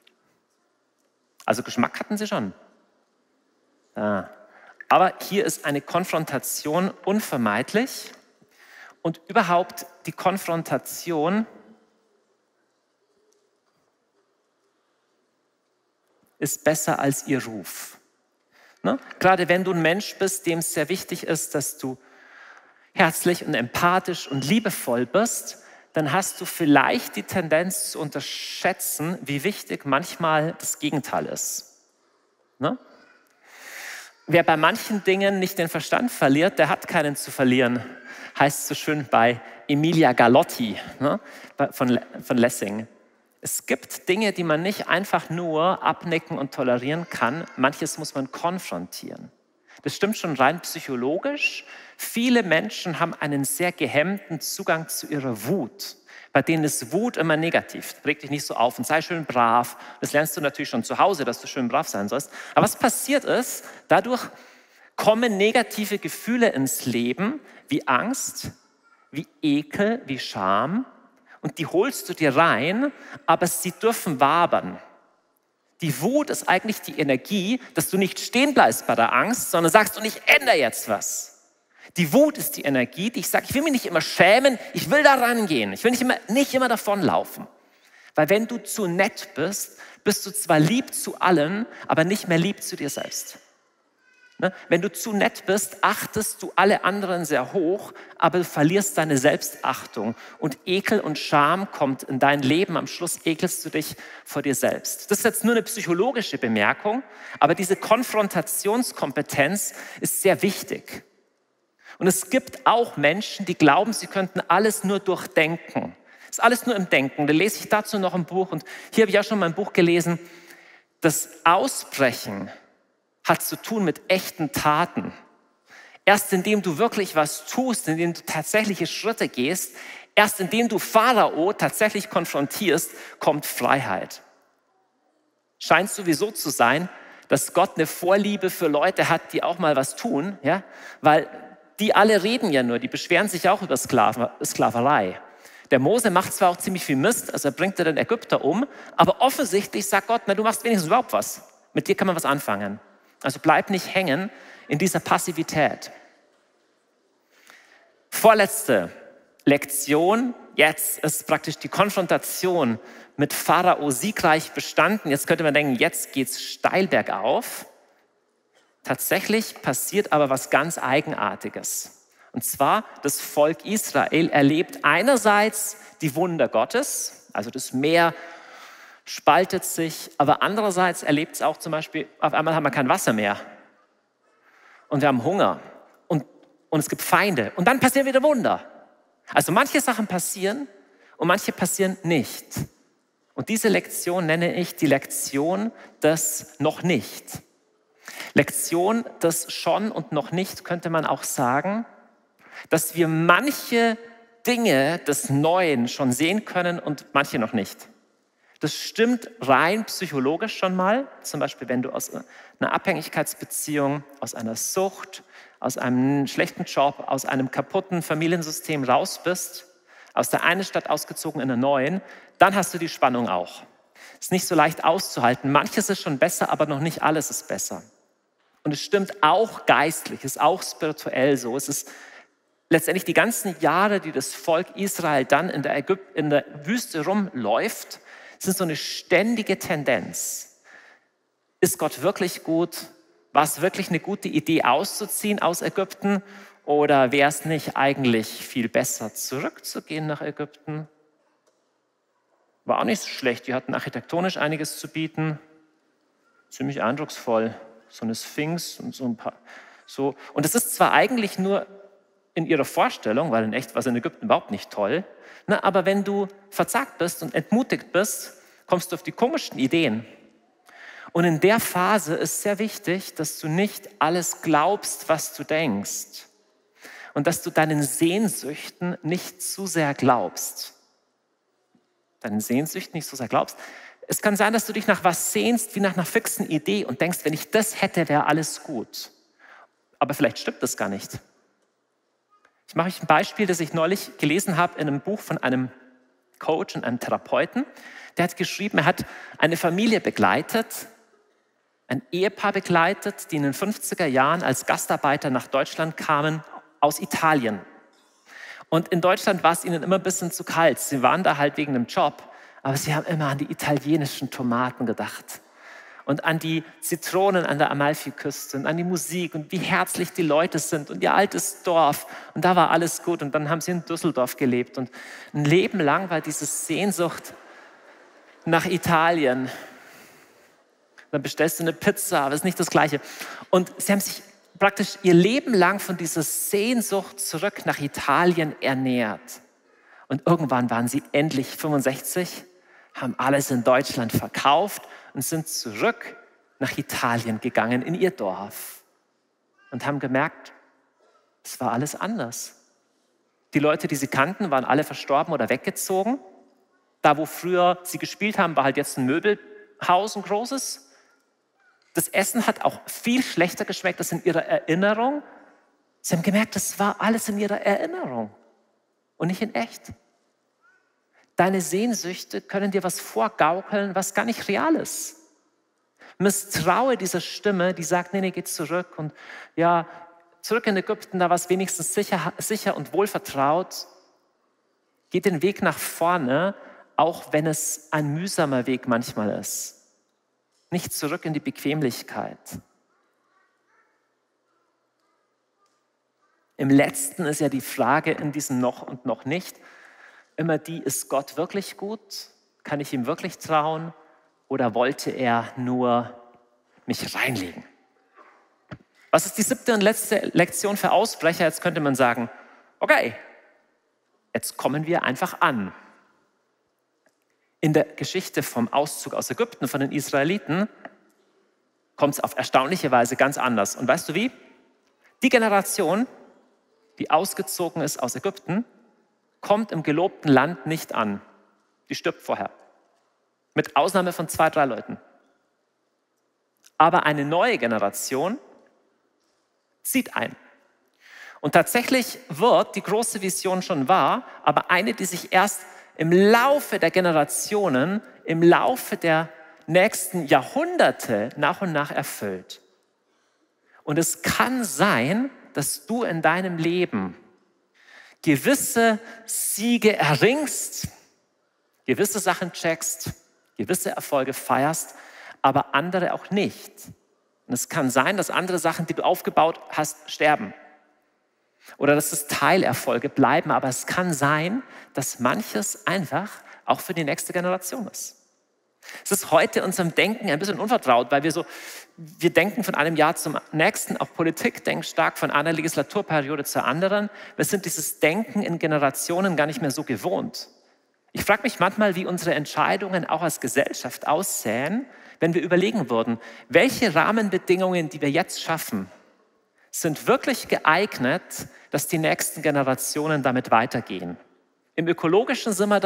Also Geschmack hatten sie schon. Ah. Aber hier ist eine Konfrontation unvermeidlich. Und überhaupt die Konfrontation ist besser als ihr Ruf. Ne? Gerade wenn du ein Mensch bist, dem es sehr wichtig ist, dass du herzlich und empathisch und liebevoll bist, dann hast du vielleicht die Tendenz zu unterschätzen, wie wichtig manchmal das Gegenteil ist. Ne? Wer bei manchen Dingen nicht den Verstand verliert, der hat keinen zu verlieren. Heißt so schön bei Emilia Galotti, ne, von, von Lessing. Es gibt Dinge, die man nicht einfach nur abnicken und tolerieren kann. Manches muss man konfrontieren. Das stimmt schon rein psychologisch. Viele Menschen haben einen sehr gehemmten Zugang zu ihrer Wut. Bei denen ist Wut immer negativ. Reg dich nicht so auf und sei schön brav. Das lernst du natürlich schon zu Hause, dass du schön brav sein sollst. Aber was passiert ist, dadurch kommen negative Gefühle ins Leben, wie Angst, wie Ekel, wie Scham. Und die holst du dir rein, aber sie dürfen wabern. Die Wut ist eigentlich die Energie, dass du nicht stehen bleibst bei der Angst, sondern sagst, und ich ändere jetzt was. Die Wut ist die Energie, die ich sage, ich will mich nicht immer schämen, ich will da rangehen. Ich will nicht immer, nicht immer davonlaufen. Weil wenn du zu nett bist, bist du zwar lieb zu allen, aber nicht mehr lieb zu dir selbst. Ne? Wenn du zu nett bist, achtest du alle anderen sehr hoch, aber du verlierst deine Selbstachtung. Und Ekel und Scham kommt in dein Leben. Am Schluss ekelst du dich vor dir selbst. Das ist jetzt nur eine psychologische Bemerkung, aber diese Konfrontationskompetenz ist sehr wichtig. Und es gibt auch Menschen, die glauben, sie könnten alles nur durchdenken. Das ist alles nur im Denken. Da lese ich dazu noch ein Buch. Und hier habe ich auch schon mal ein Buch gelesen. Das Ausbrechen hat zu tun mit echten Taten. Erst indem du wirklich was tust, indem du tatsächliche Schritte gehst, erst indem du Pharao tatsächlich konfrontierst, kommt Freiheit. Scheint sowieso zu sein, dass Gott eine Vorliebe für Leute hat, die auch mal was tun, ja? Weil die alle reden ja nur, die beschweren sich auch über Sklaven, Sklaverei. Der Mose macht zwar auch ziemlich viel Mist, also er bringt den Ägypter um, aber offensichtlich sagt Gott, na, du machst wenigstens überhaupt was. Mit dir kann man was anfangen. Also bleib nicht hängen in dieser Passivität. Vorletzte Lektion, jetzt ist praktisch die Konfrontation mit Pharao siegreich bestanden. Jetzt könnte man denken, jetzt geht's steil bergauf. Tatsächlich passiert aber was ganz Eigenartiges. Und zwar, das Volk Israel erlebt einerseits die Wunder Gottes, also das Meer spaltet sich, aber andererseits erlebt es auch zum Beispiel, auf einmal haben wir kein Wasser mehr und wir haben Hunger und, und es gibt Feinde und dann passieren wieder Wunder. Also manche Sachen passieren und manche passieren nicht. Und diese Lektion nenne ich die Lektion des noch nicht. Lektion des schon und noch nicht könnte man auch sagen, dass wir manche Dinge des Neuen schon sehen können und manche noch nicht. Das stimmt rein psychologisch schon mal. Zum Beispiel, wenn du aus einer Abhängigkeitsbeziehung, aus einer Sucht, aus einem schlechten Job, aus einem kaputten Familiensystem raus bist, aus der einen Stadt ausgezogen in eine neuen, dann hast du die Spannung auch. Ist nicht so leicht auszuhalten. Manches ist schon besser, aber noch nicht alles ist besser. Und es stimmt auch geistlich, ist auch spirituell so. Es ist letztendlich die ganzen Jahre, die das Volk Israel dann in der, Ägyp- in der Wüste rumläuft, sind so eine ständige Tendenz. Ist Gott wirklich gut? War es wirklich eine gute Idee, auszuziehen aus Ägypten? Oder wäre es nicht eigentlich viel besser, zurückzugehen nach Ägypten? War auch nicht so schlecht. Die hatten architektonisch einiges zu bieten. Ziemlich eindrucksvoll. So eine Sphinx und so ein paar. So. Und es ist zwar eigentlich nur in ihrer Vorstellung, weil in echt war es in Ägypten überhaupt nicht toll, ne, aber wenn du verzagt bist und entmutigt bist, kommst du auf die komischsten Ideen. Und in der Phase ist sehr wichtig, dass du nicht alles glaubst, was du denkst. Und dass du deinen Sehnsüchten nicht zu sehr glaubst. Deinen Sehnsüchten nicht zu sehr glaubst. Es kann sein, dass du dich nach was sehnst, wie nach einer fixen Idee und denkst, wenn ich das hätte, wäre alles gut. Aber vielleicht stimmt das gar nicht. Ich mache euch ein Beispiel, das ich neulich gelesen habe in einem Buch von einem Coach und einem Therapeuten. Der hat geschrieben, er hat eine Familie begleitet, ein Ehepaar begleitet, die in den fünfziger Jahren als Gastarbeiter nach Deutschland kamen, aus Italien. Und in Deutschland war es ihnen immer ein bisschen zu kalt. Sie waren da halt wegen dem Job, aber sie haben immer an die italienischen Tomaten gedacht und an die Zitronen an der Amalfiküste und an die Musik und wie herzlich die Leute sind und ihr altes Dorf. Und da war alles gut. Und dann haben sie in Düsseldorf gelebt. Und ein Leben lang war diese Sehnsucht nach Italien. Dann bestellst du eine Pizza, aber es ist nicht das Gleiche. Und sie haben sich praktisch ihr Leben lang von dieser Sehnsucht zurück nach Italien ernährt. Und irgendwann waren sie endlich fünfundsechzig, haben alles in Deutschland verkauft und sind zurück nach Italien gegangen, in ihr Dorf. Und haben gemerkt, es war alles anders. Die Leute, die sie kannten, waren alle verstorben oder weggezogen. Da, wo früher sie gespielt haben, war halt jetzt ein Möbelhaus, ein großes. Das Essen hat auch viel schlechter geschmeckt als in ihrer Erinnerung. Sie haben gemerkt, das war alles in ihrer Erinnerung und nicht in echt. Deine Sehnsüchte können dir was vorgaukeln, was gar nicht real ist. Misstraue dieser Stimme, die sagt, nee, nee, geh zurück. Und ja, zurück in Ägypten, da war es wenigstens sicher, sicher und wohlvertraut. Geh den Weg nach vorne, auch wenn es ein mühsamer Weg manchmal ist. Nicht zurück in die Bequemlichkeit. Im Letzten ist ja die Frage in diesem Noch und Noch nicht immer die, ist Gott wirklich gut? Kann ich ihm wirklich trauen? Oder wollte er nur mich reinlegen? Was ist die siebte und letzte Lektion für Ausbrecher? Jetzt könnte man sagen, okay, jetzt kommen wir einfach an. In der Geschichte vom Auszug aus Ägypten von den Israeliten kommt es auf erstaunliche Weise ganz anders. Und weißt du wie? Die Generation, die ausgezogen ist aus Ägypten, kommt im gelobten Land nicht an. Die stirbt vorher. Mit Ausnahme von zwei, drei Leuten. Aber eine neue Generation zieht ein. Und tatsächlich wird die große Vision schon wahr, aber eine, die sich erst im Laufe der Generationen, im Laufe der nächsten Jahrhunderte nach und nach erfüllt. Und es kann sein, dass du in deinem Leben gewisse Siege erringst, gewisse Sachen checkst, gewisse Erfolge feierst, aber andere auch nicht. Und es kann sein, dass andere Sachen, die du aufgebaut hast, sterben. Oder dass es Teilerfolge bleiben, aber es kann sein, dass manches einfach auch für die nächste Generation ist. Es ist heute unserem Denken ein bisschen unvertraut, weil wir so, wir denken von einem Jahr zum nächsten, auch Politik denkt stark von einer Legislaturperiode zur anderen. Wir sind dieses Denken in Generationen gar nicht mehr so gewohnt. Ich frage mich manchmal, wie unsere Entscheidungen auch als Gesellschaft aussehen, wenn wir überlegen würden, welche Rahmenbedingungen, die wir jetzt schaffen, sind wirklich geeignet, dass die nächsten Generationen damit weitergehen. Im Ökologischen sind wir da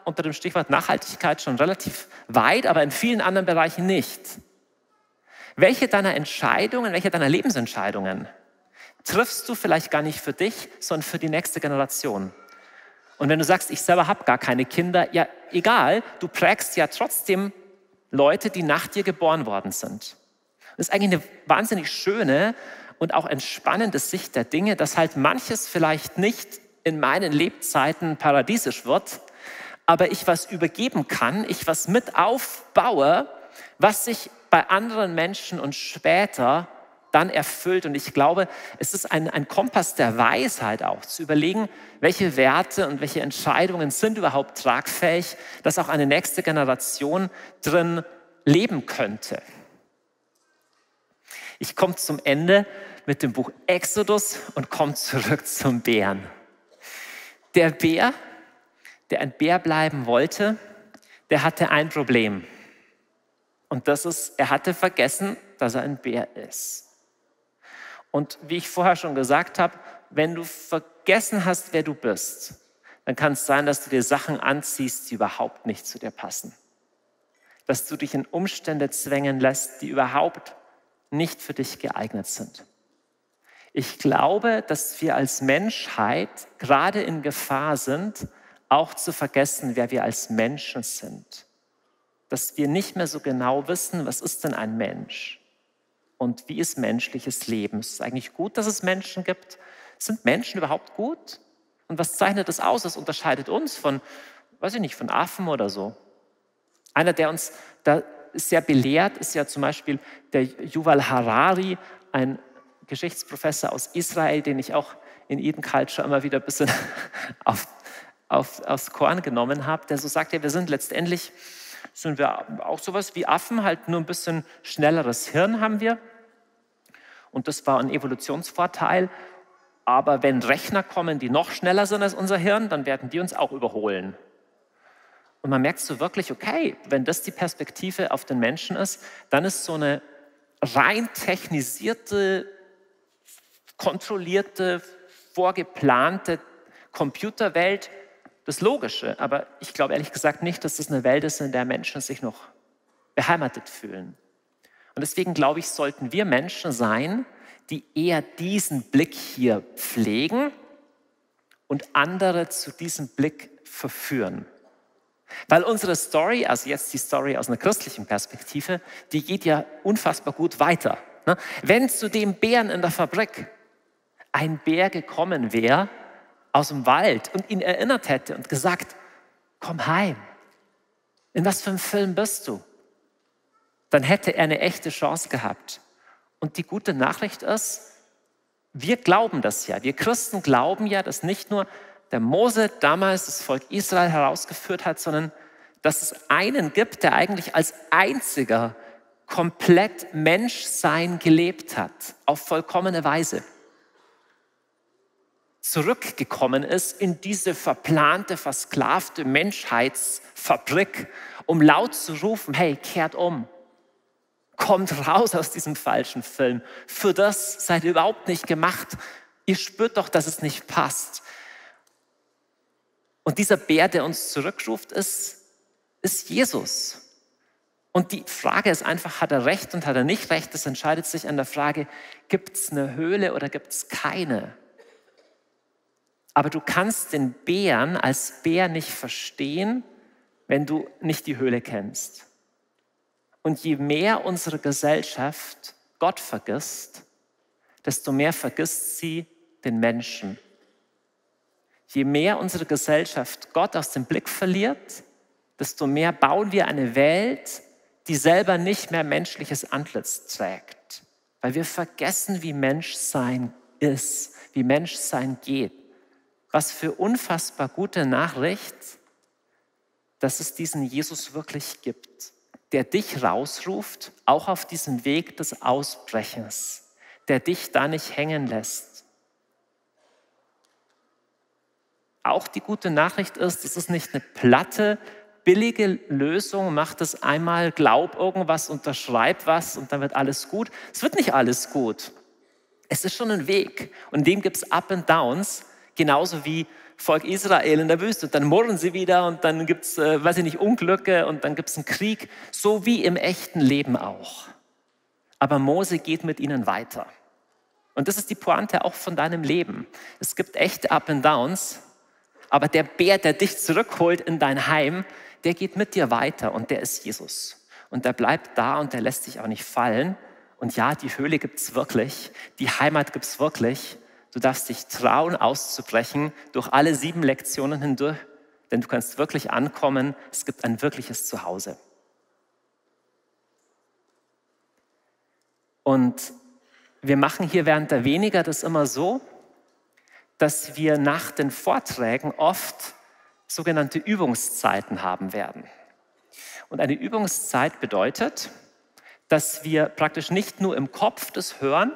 unter dem Stichwort Nachhaltigkeit schon relativ weit, aber in vielen anderen Bereichen nicht. Welche deiner Entscheidungen, welche deiner Lebensentscheidungen triffst du vielleicht gar nicht für dich, sondern für die nächste Generation? Und wenn du sagst, ich selber habe gar keine Kinder, ja egal, du prägst ja trotzdem Leute, die nach dir geboren worden sind. Das ist eigentlich eine wahnsinnig schöne und auch entspannende Sicht der Dinge, dass halt manches vielleicht nicht in meinen Lebzeiten paradiesisch wird, aber ich was übergeben kann, ich was mit aufbaue, was sich bei anderen Menschen und später dann erfüllt. Und ich glaube, es ist ein, ein Kompass der Weisheit auch, zu überlegen, welche Werte und welche Entscheidungen sind überhaupt tragfähig, dass auch eine nächste Generation drin leben könnte. Ich komme zum Ende mit dem Buch Exodus und komme zurück zum Bären. Der Bär, der ein Bär bleiben wollte, der hatte ein Problem. Und das ist, er hatte vergessen, dass er ein Bär ist. Und wie ich vorher schon gesagt habe, wenn du vergessen hast, wer du bist, dann kann es sein, dass du dir Sachen anziehst, die überhaupt nicht zu dir passen. Dass du dich in Umstände zwängen lässt, die überhaupt nicht für dich geeignet sind. Ich glaube, dass wir als Menschheit gerade in Gefahr sind, auch zu vergessen, wer wir als Menschen sind. Dass wir nicht mehr so genau wissen, was ist denn ein Mensch und wie ist menschliches Leben. Es ist eigentlich gut, dass es Menschen gibt. Sind Menschen überhaupt gut? Und was zeichnet das aus? Das unterscheidet uns von, weiß ich nicht, von Affen oder so. Einer, der uns da sehr belehrt, ist ja zum Beispiel der Yuval Harari, ein Geschichtsprofessor aus Israel, den ich auch in Eden Culture immer wieder ein bisschen auf, auf, aufs Korn genommen habe, der so sagt, ja, wir sind letztendlich, sind wir auch sowas wie Affen, halt nur ein bisschen schnelleres Hirn haben wir. Und das war ein Evolutionsvorteil. Aber wenn Rechner kommen, die noch schneller sind als unser Hirn, dann werden die uns auch überholen. Und man merkt so wirklich, okay, wenn das die Perspektive auf den Menschen ist, dann ist so eine rein technisierte, kontrollierte, vorgeplante Computerwelt das Logische. Aber ich glaube ehrlich gesagt nicht, dass das eine Welt ist, in der Menschen sich noch beheimatet fühlen. Und deswegen glaube ich, sollten wir Menschen sein, die eher diesen Blick hier pflegen und andere zu diesem Blick verführen. Weil unsere Story, also jetzt die Story aus einer christlichen Perspektive, die geht ja unfassbar gut weiter. Wenn zu dem Bären in der Fabrik ein Bär gekommen wäre aus dem Wald und ihn erinnert hätte und gesagt, komm heim, in was für einem Film bist du? Dann hätte er eine echte Chance gehabt. Und die gute Nachricht ist, wir glauben das ja. Wir Christen glauben ja, dass nicht nur der Mose damals das Volk Israel herausgeführt hat, sondern dass es einen gibt, der eigentlich als einziger komplett Menschsein gelebt hat, auf vollkommene Weise. Zurückgekommen ist in diese verplante, versklavte Menschheitsfabrik, um laut zu rufen, hey, kehrt um. Kommt raus aus diesem falschen Film. Für das seid ihr überhaupt nicht gemacht. Ihr spürt doch, dass es nicht passt. Und dieser Bär, der uns zurückruft, ist, ist Jesus. Und die Frage ist einfach, hat er recht und hat er nicht recht? Das entscheidet sich an der Frage, gibt es eine Höhle oder gibt es keine? Aber du kannst den Bären als Bär nicht verstehen, wenn du nicht die Höhle kennst. Und je mehr unsere Gesellschaft Gott vergisst, desto mehr vergisst sie den Menschen. Je mehr unsere Gesellschaft Gott aus dem Blick verliert, desto mehr bauen wir eine Welt, die selber nicht mehr menschliches Antlitz trägt. Weil wir vergessen, wie Menschsein ist, wie Menschsein geht. Was für unfassbar gute Nachricht, dass es diesen Jesus wirklich gibt, der dich rausruft, auch auf diesem Weg des Ausbrechens, der dich da nicht hängen lässt. Auch die gute Nachricht ist, es ist nicht eine platte, billige Lösung, mach das einmal, glaub irgendwas, unterschreib was und dann wird alles gut. Es wird nicht alles gut. Es ist schon ein Weg und in dem gibt es Up and Downs, genauso wie Volk Israel in der Wüste. Und dann murren sie wieder und dann gibt es, äh, weiß ich nicht, Unglücke und dann gibt es einen Krieg, so wie im echten Leben auch. Aber Mose geht mit ihnen weiter. Und das ist die Pointe auch von deinem Leben. Es gibt echte Up and Downs, aber der Bär, der dich zurückholt in dein Heim, der geht mit dir weiter und der ist Jesus. Und der bleibt da und der lässt dich auch nicht fallen. Und ja, die Höhle gibt es wirklich, die Heimat gibt es wirklich. Du darfst dich trauen, auszubrechen durch alle sieben Lektionen hindurch, denn du kannst wirklich ankommen. Es gibt ein wirkliches Zuhause. Und wir machen hier während der Weniger das immer so, dass wir nach den Vorträgen oft sogenannte Übungszeiten haben werden. Und eine Übungszeit bedeutet, dass wir praktisch nicht nur im Kopf das hören,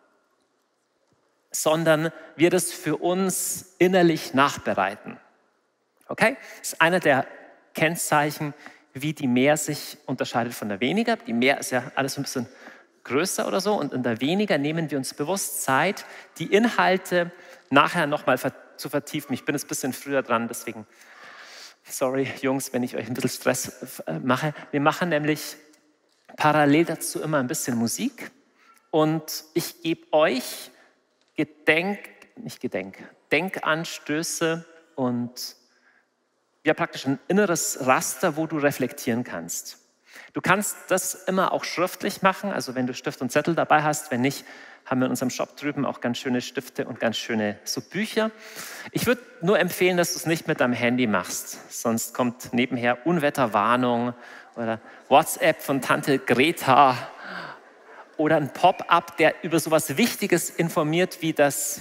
sondern wir das für uns innerlich nachbereiten. Okay? Das ist einer der Kennzeichen, wie die Mehr sich unterscheidet von der Weniger. Die Mehr ist ja alles so ein bisschen größer oder so und in der Weniger nehmen wir uns bewusst Zeit, die Inhalte nachher nochmal zu vertiefen. Ich bin jetzt ein bisschen früher dran, deswegen sorry Jungs, wenn ich euch ein bisschen Stress mache. Wir machen nämlich parallel dazu immer ein bisschen Musik und ich gebe euch Gedenk, nicht Gedenk, Denkanstöße und ja praktisch ein inneres Raster, wo du reflektieren kannst. Du kannst das immer auch schriftlich machen, also wenn du Stift und Zettel dabei hast, wenn nicht, haben wir in unserem Shop drüben auch ganz schöne Stifte und ganz schöne so Bücher. Ich würde nur empfehlen, dass du es nicht mit deinem Handy machst, sonst kommt nebenher Unwetterwarnung oder WhatsApp von Tante Greta oder ein Pop-up, der über sowas Wichtiges informiert, wie das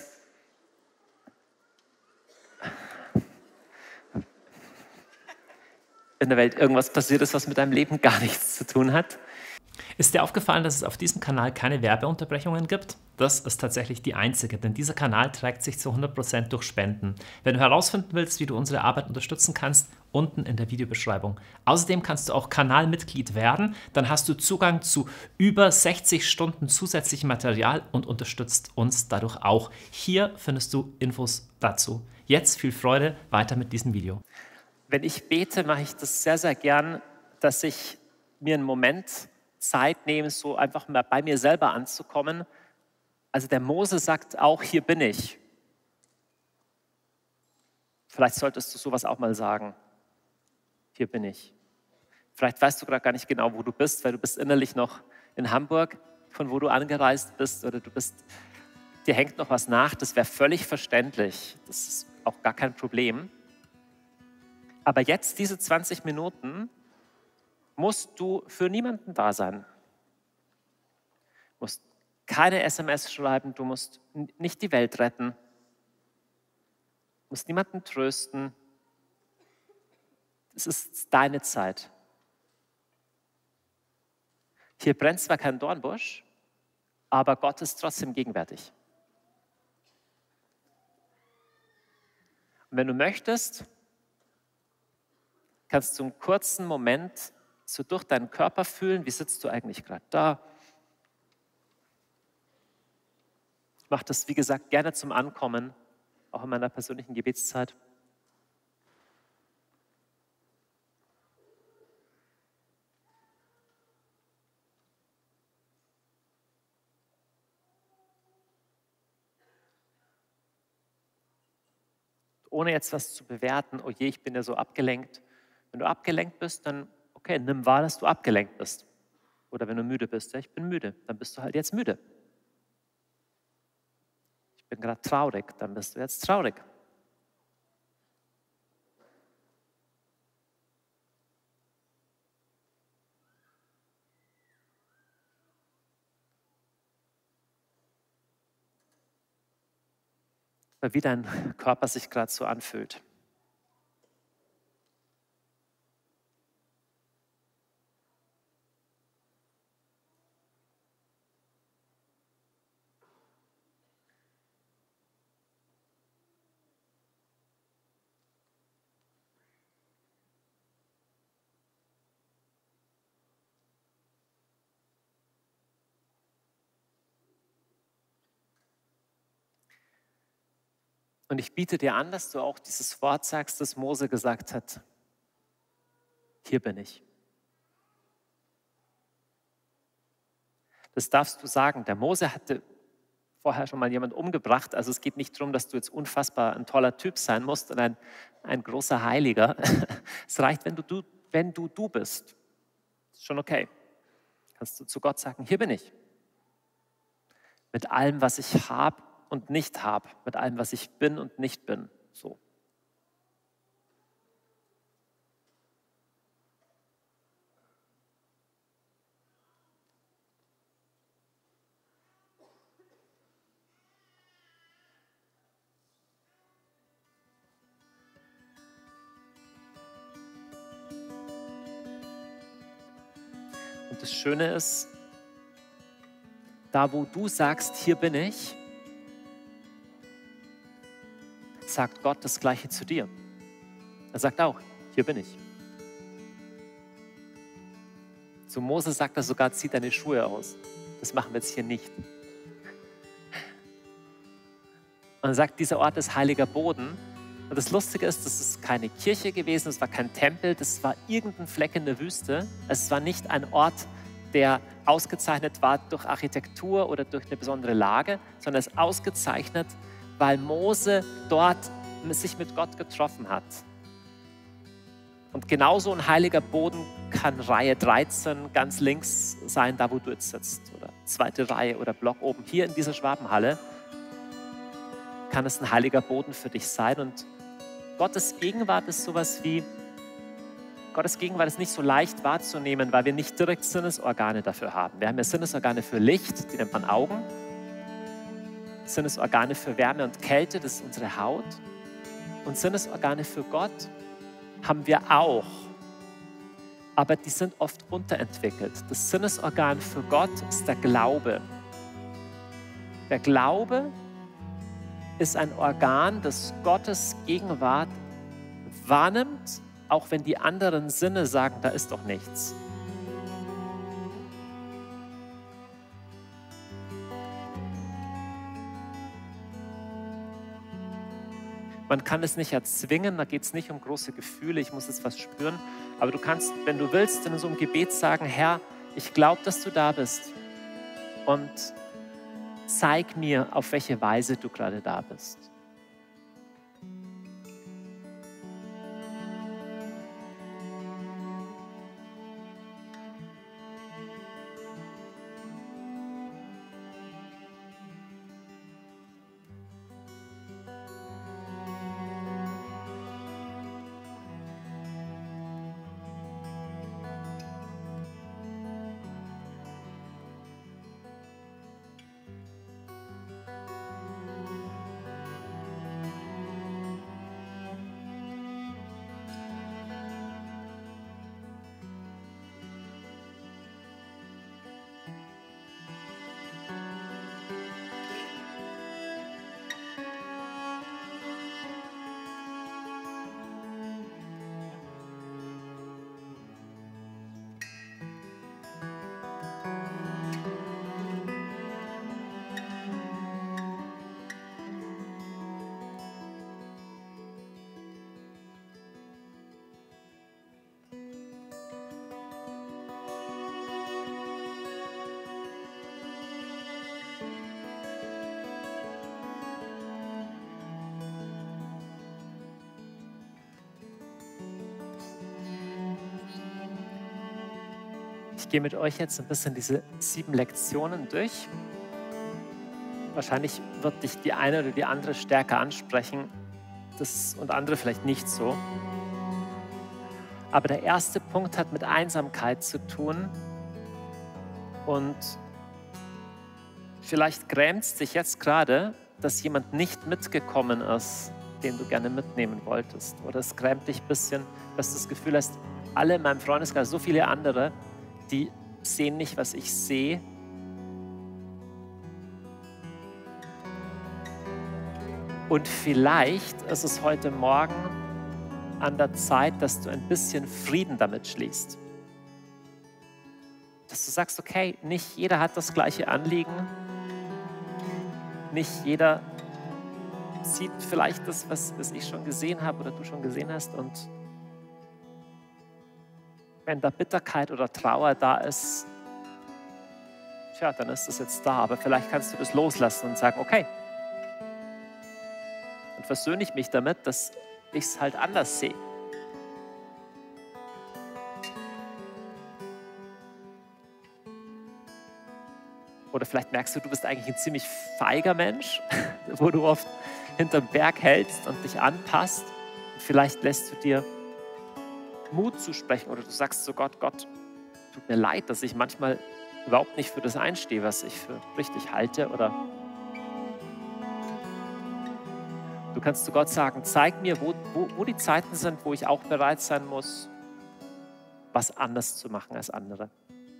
in der Welt irgendwas passiert ist, was mit deinem Leben gar nichts zu tun hat. Ist dir aufgefallen, dass es auf diesem Kanal keine Werbeunterbrechungen gibt? Das ist tatsächlich die einzige, denn dieser Kanal trägt sich zu hundert Prozent durch Spenden. Wenn du herausfinden willst, wie du unsere Arbeit unterstützen kannst, unten in der Videobeschreibung. Außerdem kannst du auch Kanalmitglied werden, dann hast du Zugang zu über sechzig Stunden zusätzlichem Material und unterstützt uns dadurch auch. Hier findest du Infos dazu. Jetzt viel Freude weiter mit diesem Video. Wenn ich bete, mache ich das sehr, sehr gern, dass ich mir einen Moment Zeit nehme, so einfach mal bei mir selber anzukommen. Also der Mose sagt auch, hier bin ich. Vielleicht solltest du sowas auch mal sagen. Hier bin ich. Vielleicht weißt du gerade gar nicht genau, wo du bist, weil du bist innerlich noch in Hamburg, von wo du angereist bist, oder du bist, dir hängt noch was nach. Das wäre völlig verständlich. Das ist auch gar kein Problem. Aber jetzt, diese zwanzig Minuten, musst du für niemanden da sein. Du musst keine S M S schreiben, du musst nicht die Welt retten, du musst niemanden trösten. Es ist deine Zeit. Hier brennt zwar kein Dornbusch, aber Gott ist trotzdem gegenwärtig. Und wenn du möchtest, kannst du einen kurzen Moment so durch deinen Körper fühlen, wie sitzt du eigentlich gerade da. Ich mache das, wie gesagt, gerne zum Ankommen, auch in meiner persönlichen Gebetszeit. Ohne jetzt was zu bewerten, oh je, ich bin ja so abgelenkt. Wenn du abgelenkt bist, dann, okay, nimm wahr, dass du abgelenkt bist. Oder wenn du müde bist, ja, ich bin müde, dann bist du halt jetzt müde. Ich bin gerade traurig, dann bist du jetzt traurig. Weil wie dein Körper sich gerade so anfühlt. Und ich biete dir an, dass du auch dieses Wort sagst, das Mose gesagt hat. Hier bin ich. Das darfst du sagen. Der Mose hatte vorher schon mal jemand umgebracht. Also es geht nicht darum, dass du jetzt unfassbar ein toller Typ sein musst und ein, ein großer Heiliger. Es reicht, wenn du du, wenn du, du bist. Ist schon okay. Kannst du zu Gott sagen, hier bin ich. Mit allem, was ich habe und nicht habe. Mit allem, was ich bin und nicht bin. So. Und das Schöne ist, da wo du sagst, hier bin ich, sagt Gott das Gleiche zu dir. Er sagt auch, hier bin ich. Zu Mose sagt er sogar, zieh deine Schuhe aus. Das machen wir jetzt hier nicht. Und er sagt, dieser Ort ist heiliger Boden. Und das Lustige ist, das ist keine Kirche gewesen, es war kein Tempel, das war irgendein Fleck in der Wüste. Es war nicht ein Ort, der ausgezeichnet war durch Architektur oder durch eine besondere Lage, sondern es ist ausgezeichnet, weil Mose dort sich mit Gott getroffen hat. Und genauso ein heiliger Boden kann Reihe dreizehn ganz links sein, da wo du jetzt sitzt, oder zweite Reihe oder Block oben. Hier in dieser Schwabenhalle kann es ein heiliger Boden für dich sein. Und Gottes Gegenwart ist sowas wie, Gottes Gegenwart ist nicht so leicht wahrzunehmen, weil wir nicht direkt Sinnesorgane dafür haben. Wir haben ja Sinnesorgane für Licht, die nennt man Augen. Sinnesorgane für Wärme und Kälte, das ist unsere Haut. Und Sinnesorgane für Gott haben wir auch. Aber die sind oft unterentwickelt. Das Sinnesorgan für Gott ist der Glaube. Der Glaube ist ein Organ, das Gottes Gegenwart wahrnimmt, auch wenn die anderen Sinne sagen, da ist doch nichts. Man kann es nicht erzwingen, da geht es nicht um große Gefühle, ich muss jetzt was spüren. Aber du kannst, wenn du willst, in so einem Gebet sagen, Herr, ich glaube, dass du da bist. Und zeig mir, auf welche Weise du gerade da bist. Ich gehe mit euch jetzt ein bisschen diese sieben Lektionen durch. Wahrscheinlich wird dich die eine oder die andere stärker ansprechen das, und andere vielleicht nicht so. Aber der erste Punkt hat mit Einsamkeit zu tun. Und vielleicht grämt es dich jetzt gerade, dass jemand nicht mitgekommen ist, den du gerne mitnehmen wolltest. Oder es grämt dich ein bisschen, dass du das Gefühl hast, alle in meinem Freundeskreis, so viele andere, die sehen nicht, was ich sehe. Und vielleicht ist es heute Morgen an der Zeit, dass du ein bisschen Frieden damit schließt. Dass du sagst, okay, nicht jeder hat das gleiche Anliegen. Nicht jeder sieht vielleicht das, was, was ich schon gesehen habe oder du schon gesehen hast. Und wenn da Bitterkeit oder Trauer da ist, tja, dann ist das jetzt da. Aber vielleicht kannst du das loslassen und sagen, okay, dann versöhne ich mich damit, dass ich es halt anders sehe. Oder vielleicht merkst du, du bist eigentlich ein ziemlich feiger Mensch, wo du oft hinterm Berg hältst und dich anpasst. Und vielleicht lässt du dir Mut zusprechen oder du sagst zu Gott, Gott, tut mir leid, dass ich manchmal überhaupt nicht für das einstehe, was ich für richtig halte. Oder du kannst zu Gott sagen, zeig mir, wo, wo, wo die Zeiten sind, wo ich auch bereit sein muss, was anders zu machen als andere.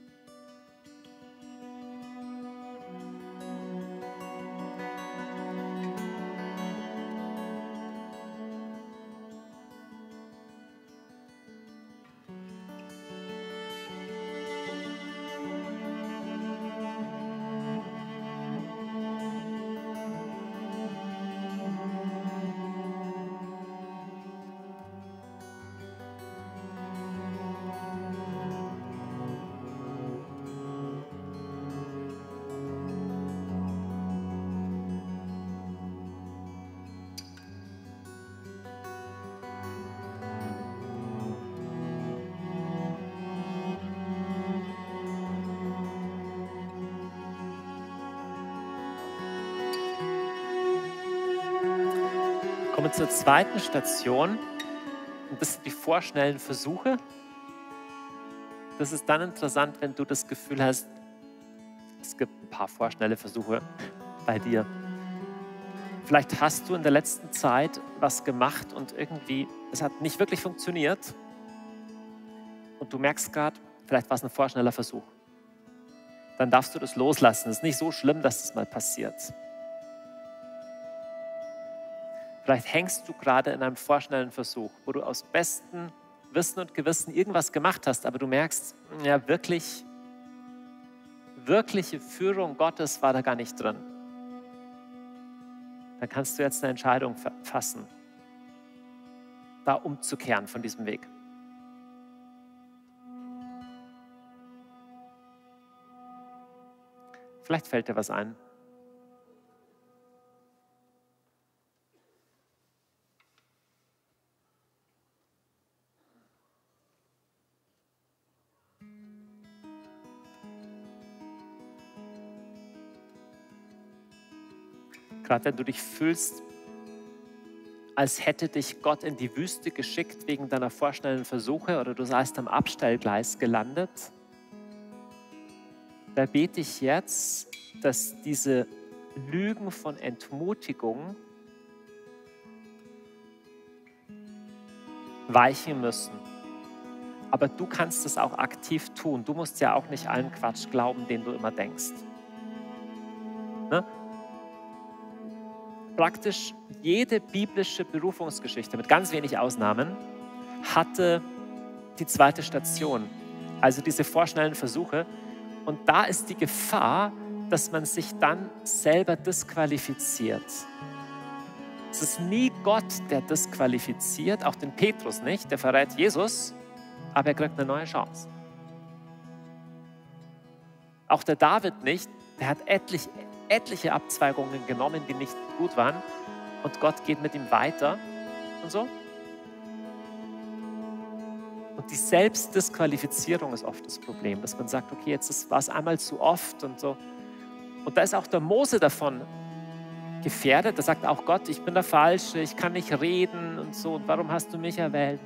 Kommen zur zweiten Station. Und das sind die vorschnellen Versuche. Das ist dann interessant, wenn du das Gefühl hast, es gibt ein paar vorschnelle Versuche bei dir. Vielleicht hast du in der letzten Zeit was gemacht und irgendwie, es hat nicht wirklich funktioniert. Und du merkst gerade, vielleicht war es ein vorschneller Versuch. Dann darfst du das loslassen. Es ist nicht so schlimm, dass es mal passiert. Vielleicht hängst du gerade in einem vorschnellen Versuch, wo du aus bestem Wissen und Gewissen irgendwas gemacht hast, aber du merkst, ja, wirklich, wirkliche Führung Gottes war da gar nicht drin. Dann kannst du jetzt eine Entscheidung fassen, da umzukehren von diesem Weg. Vielleicht fällt dir was ein. Gerade wenn du dich fühlst, als hätte dich Gott in die Wüste geschickt wegen deiner vorschnellen Versuche oder du seist am Abstellgleis gelandet, da bete ich jetzt, dass diese Lügen von Entmutigung weichen müssen. Aber du kannst es auch aktiv tun. Du musst ja auch nicht allen Quatsch glauben, den du immer denkst. Ne? Praktisch jede biblische Berufungsgeschichte, mit ganz wenig Ausnahmen, hatte die zweite Station, also diese vorschnellen Versuche. Und da ist die Gefahr, dass man sich dann selber disqualifiziert. Es ist nie Gott, der disqualifiziert, auch den Petrus nicht, der verrät Jesus, aber er kriegt eine neue Chance. Auch der David nicht, der hat etlich, etliche Abzweigungen genommen, die nicht gut waren und Gott geht mit ihm weiter und so. Und die Selbstdisqualifizierung ist oft das Problem, dass man sagt, okay, jetzt war es einmal zu oft und so. Und da ist auch der Mose davon gefährdet. Da sagt auch Gott, ich bin der Falsche, ich kann nicht reden und so. Und warum hast du mich erwählt?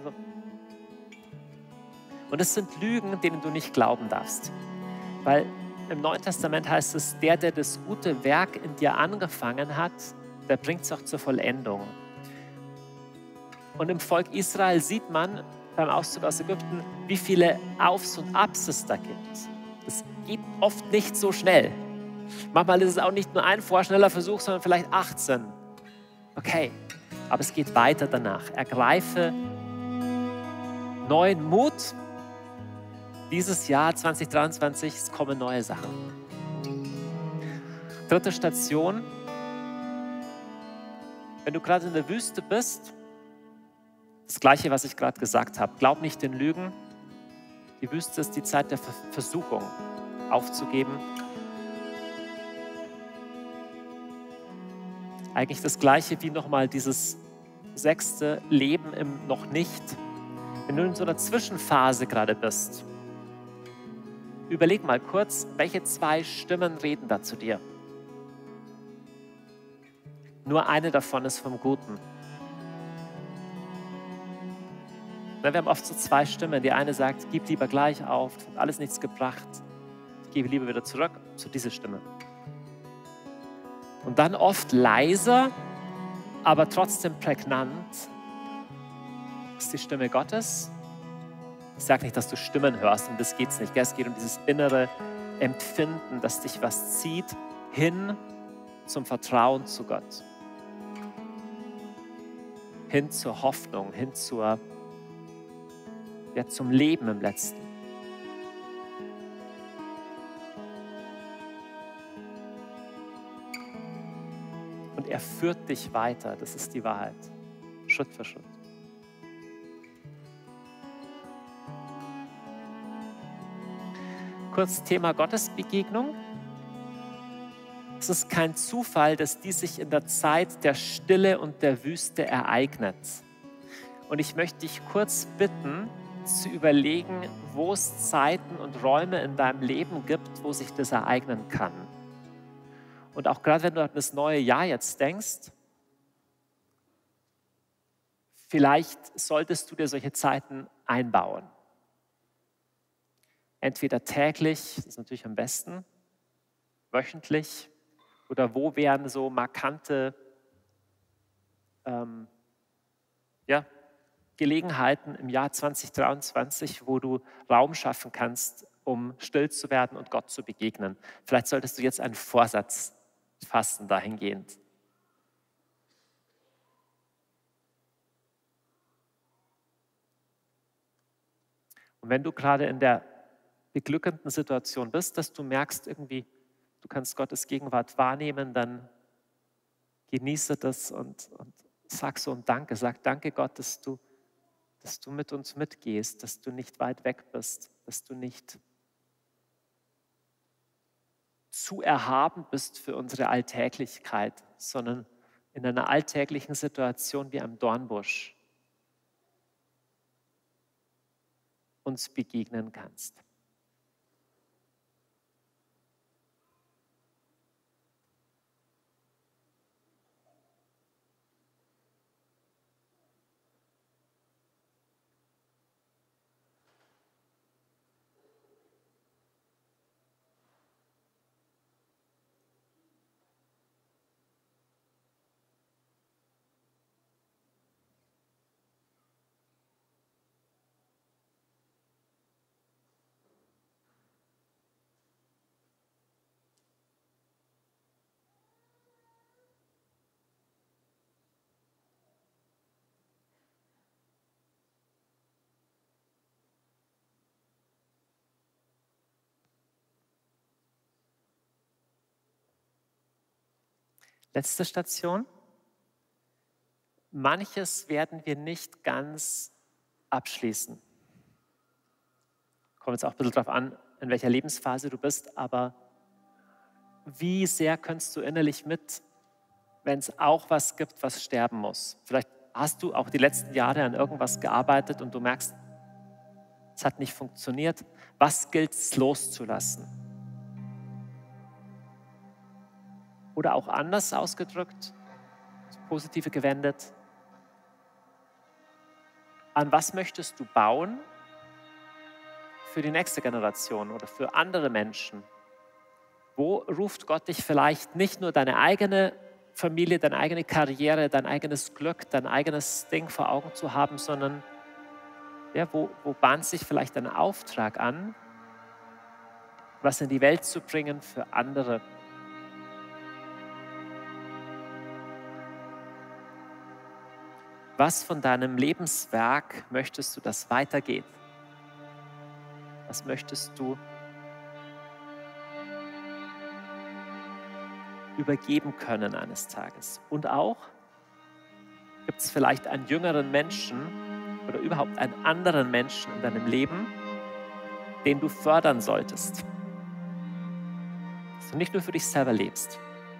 Und es sind Lügen, denen du nicht glauben darfst. Weil im Neuen Testament heißt es, der, der das gute Werk in dir angefangen hat, der bringt es auch zur Vollendung. Und im Volk Israel sieht man beim Auszug aus Ägypten, wie viele Aufs und Abs es da gibt. Das geht oft nicht so schnell. Manchmal ist es auch nicht nur ein vorschneller Versuch, sondern vielleicht achtzehn. Okay, aber es geht weiter danach. Ergreife neuen Mut. Dieses Jahr zwanzig dreiundzwanzig, es kommen neue Sachen. Dritte Station. Wenn du gerade in der Wüste bist, das Gleiche, was ich gerade gesagt habe, glaub nicht den Lügen. Die Wüste ist die Zeit der Versuchung, aufzugeben. Eigentlich das Gleiche wie nochmal dieses sechste Leben im Noch nicht. Wenn du in so einer Zwischenphase gerade bist, überleg mal kurz, welche zwei Stimmen reden da zu dir? Nur eine davon ist vom Guten. Wir haben oft so zwei Stimmen. Die eine sagt, gib lieber gleich auf, hat alles nichts gebracht. Ich gebe lieber wieder zurück. So diese Stimme. Und dann oft leiser, aber trotzdem prägnant ist die Stimme Gottes. Ich sage nicht, dass du Stimmen hörst, um das geht es nicht. Es geht um dieses innere Empfinden, dass dich was zieht, hin zum Vertrauen zu Gott. Hin zur Hoffnung, hin zur, ja, zum Leben im Letzten. Und er führt dich weiter, das ist die Wahrheit, Schritt für Schritt. Kurz Thema Gottesbegegnung. Es ist kein Zufall, dass die sich in der Zeit der Stille und der Wüste ereignet. Und ich möchte dich kurz bitten, zu überlegen, wo es Zeiten und Räume in deinem Leben gibt, wo sich das ereignen kann. Und auch gerade wenn du an das neue Jahr jetzt denkst, vielleicht solltest du dir solche Zeiten einbauen. Entweder täglich, das ist natürlich am besten, wöchentlich, oder wo wären so markante ähm, ja, Gelegenheiten im Jahr zwanzig dreiundzwanzig, wo du Raum schaffen kannst, um still zu werden und Gott zu begegnen. Vielleicht solltest du jetzt einen Vorsatz fassen dahingehend. Und wenn du gerade in der beglückenden Situation bist, dass du merkst, irgendwie, du kannst Gottes Gegenwart wahrnehmen, dann genieße das und, und sag so ein Danke. Sag Danke Gott, dass du, dass du mit uns mitgehst, dass du nicht weit weg bist, dass du nicht zu erhaben bist für unsere Alltäglichkeit, sondern in einer alltäglichen Situation wie einem Dornbusch uns begegnen kannst. Letzte Station. Manches werden wir nicht ganz abschließen. Kommt jetzt auch ein bisschen darauf an, in welcher Lebensphase du bist, aber wie sehr kannst du innerlich mit, wenn es auch was gibt, was sterben muss? Vielleicht hast du auch die letzten Jahre an irgendwas gearbeitet und du merkst, es hat nicht funktioniert. Was gilt es loszulassen? Oder auch anders ausgedrückt, das Positive gewendet. An was möchtest du bauen für die nächste Generation oder für andere Menschen? Wo ruft Gott dich vielleicht nicht nur deine eigene Familie, deine eigene Karriere, dein eigenes Glück, dein eigenes Ding vor Augen zu haben, sondern ja, wo, wo bahnt sich vielleicht ein Auftrag an, was in die Welt zu bringen für andere? Was von deinem Lebenswerk möchtest du, dass weitergeht? Was möchtest du übergeben können eines Tages? Und auch, Gibt es vielleicht einen jüngeren Menschen oder überhaupt einen anderen Menschen in deinem Leben, den du fördern solltest? Dass du nicht nur für dich selber lebst.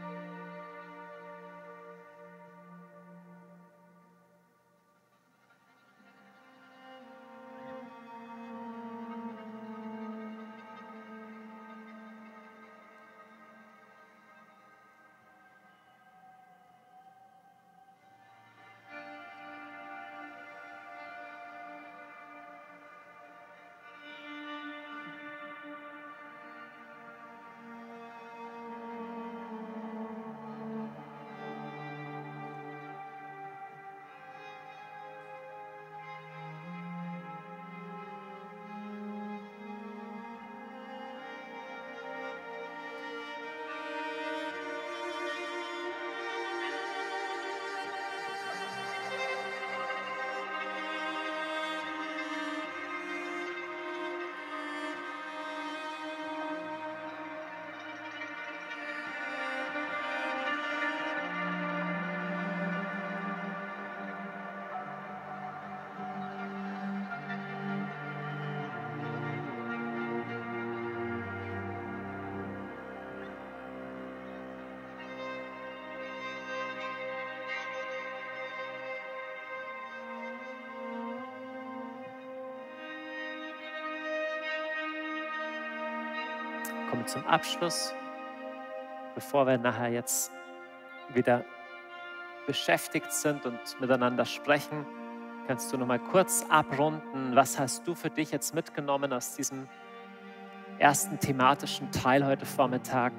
Kommen zum Abschluss, bevor wir nachher jetzt wieder beschäftigt sind und miteinander sprechen, kannst du noch mal kurz abrunden. Was hast du für dich jetzt mitgenommen aus diesem ersten thematischen Teil heute Vormittag?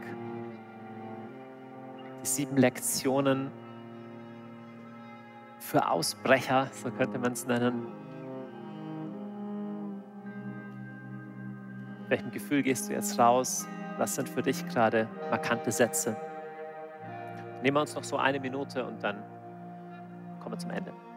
Die sieben Lektionen für Ausbrecher, so könnte man es nennen. Mit welchem Gefühl gehst du jetzt raus? Was sind für dich gerade markante Sätze? Nehmen wir uns noch so eine Minute und dann kommen wir zum Ende.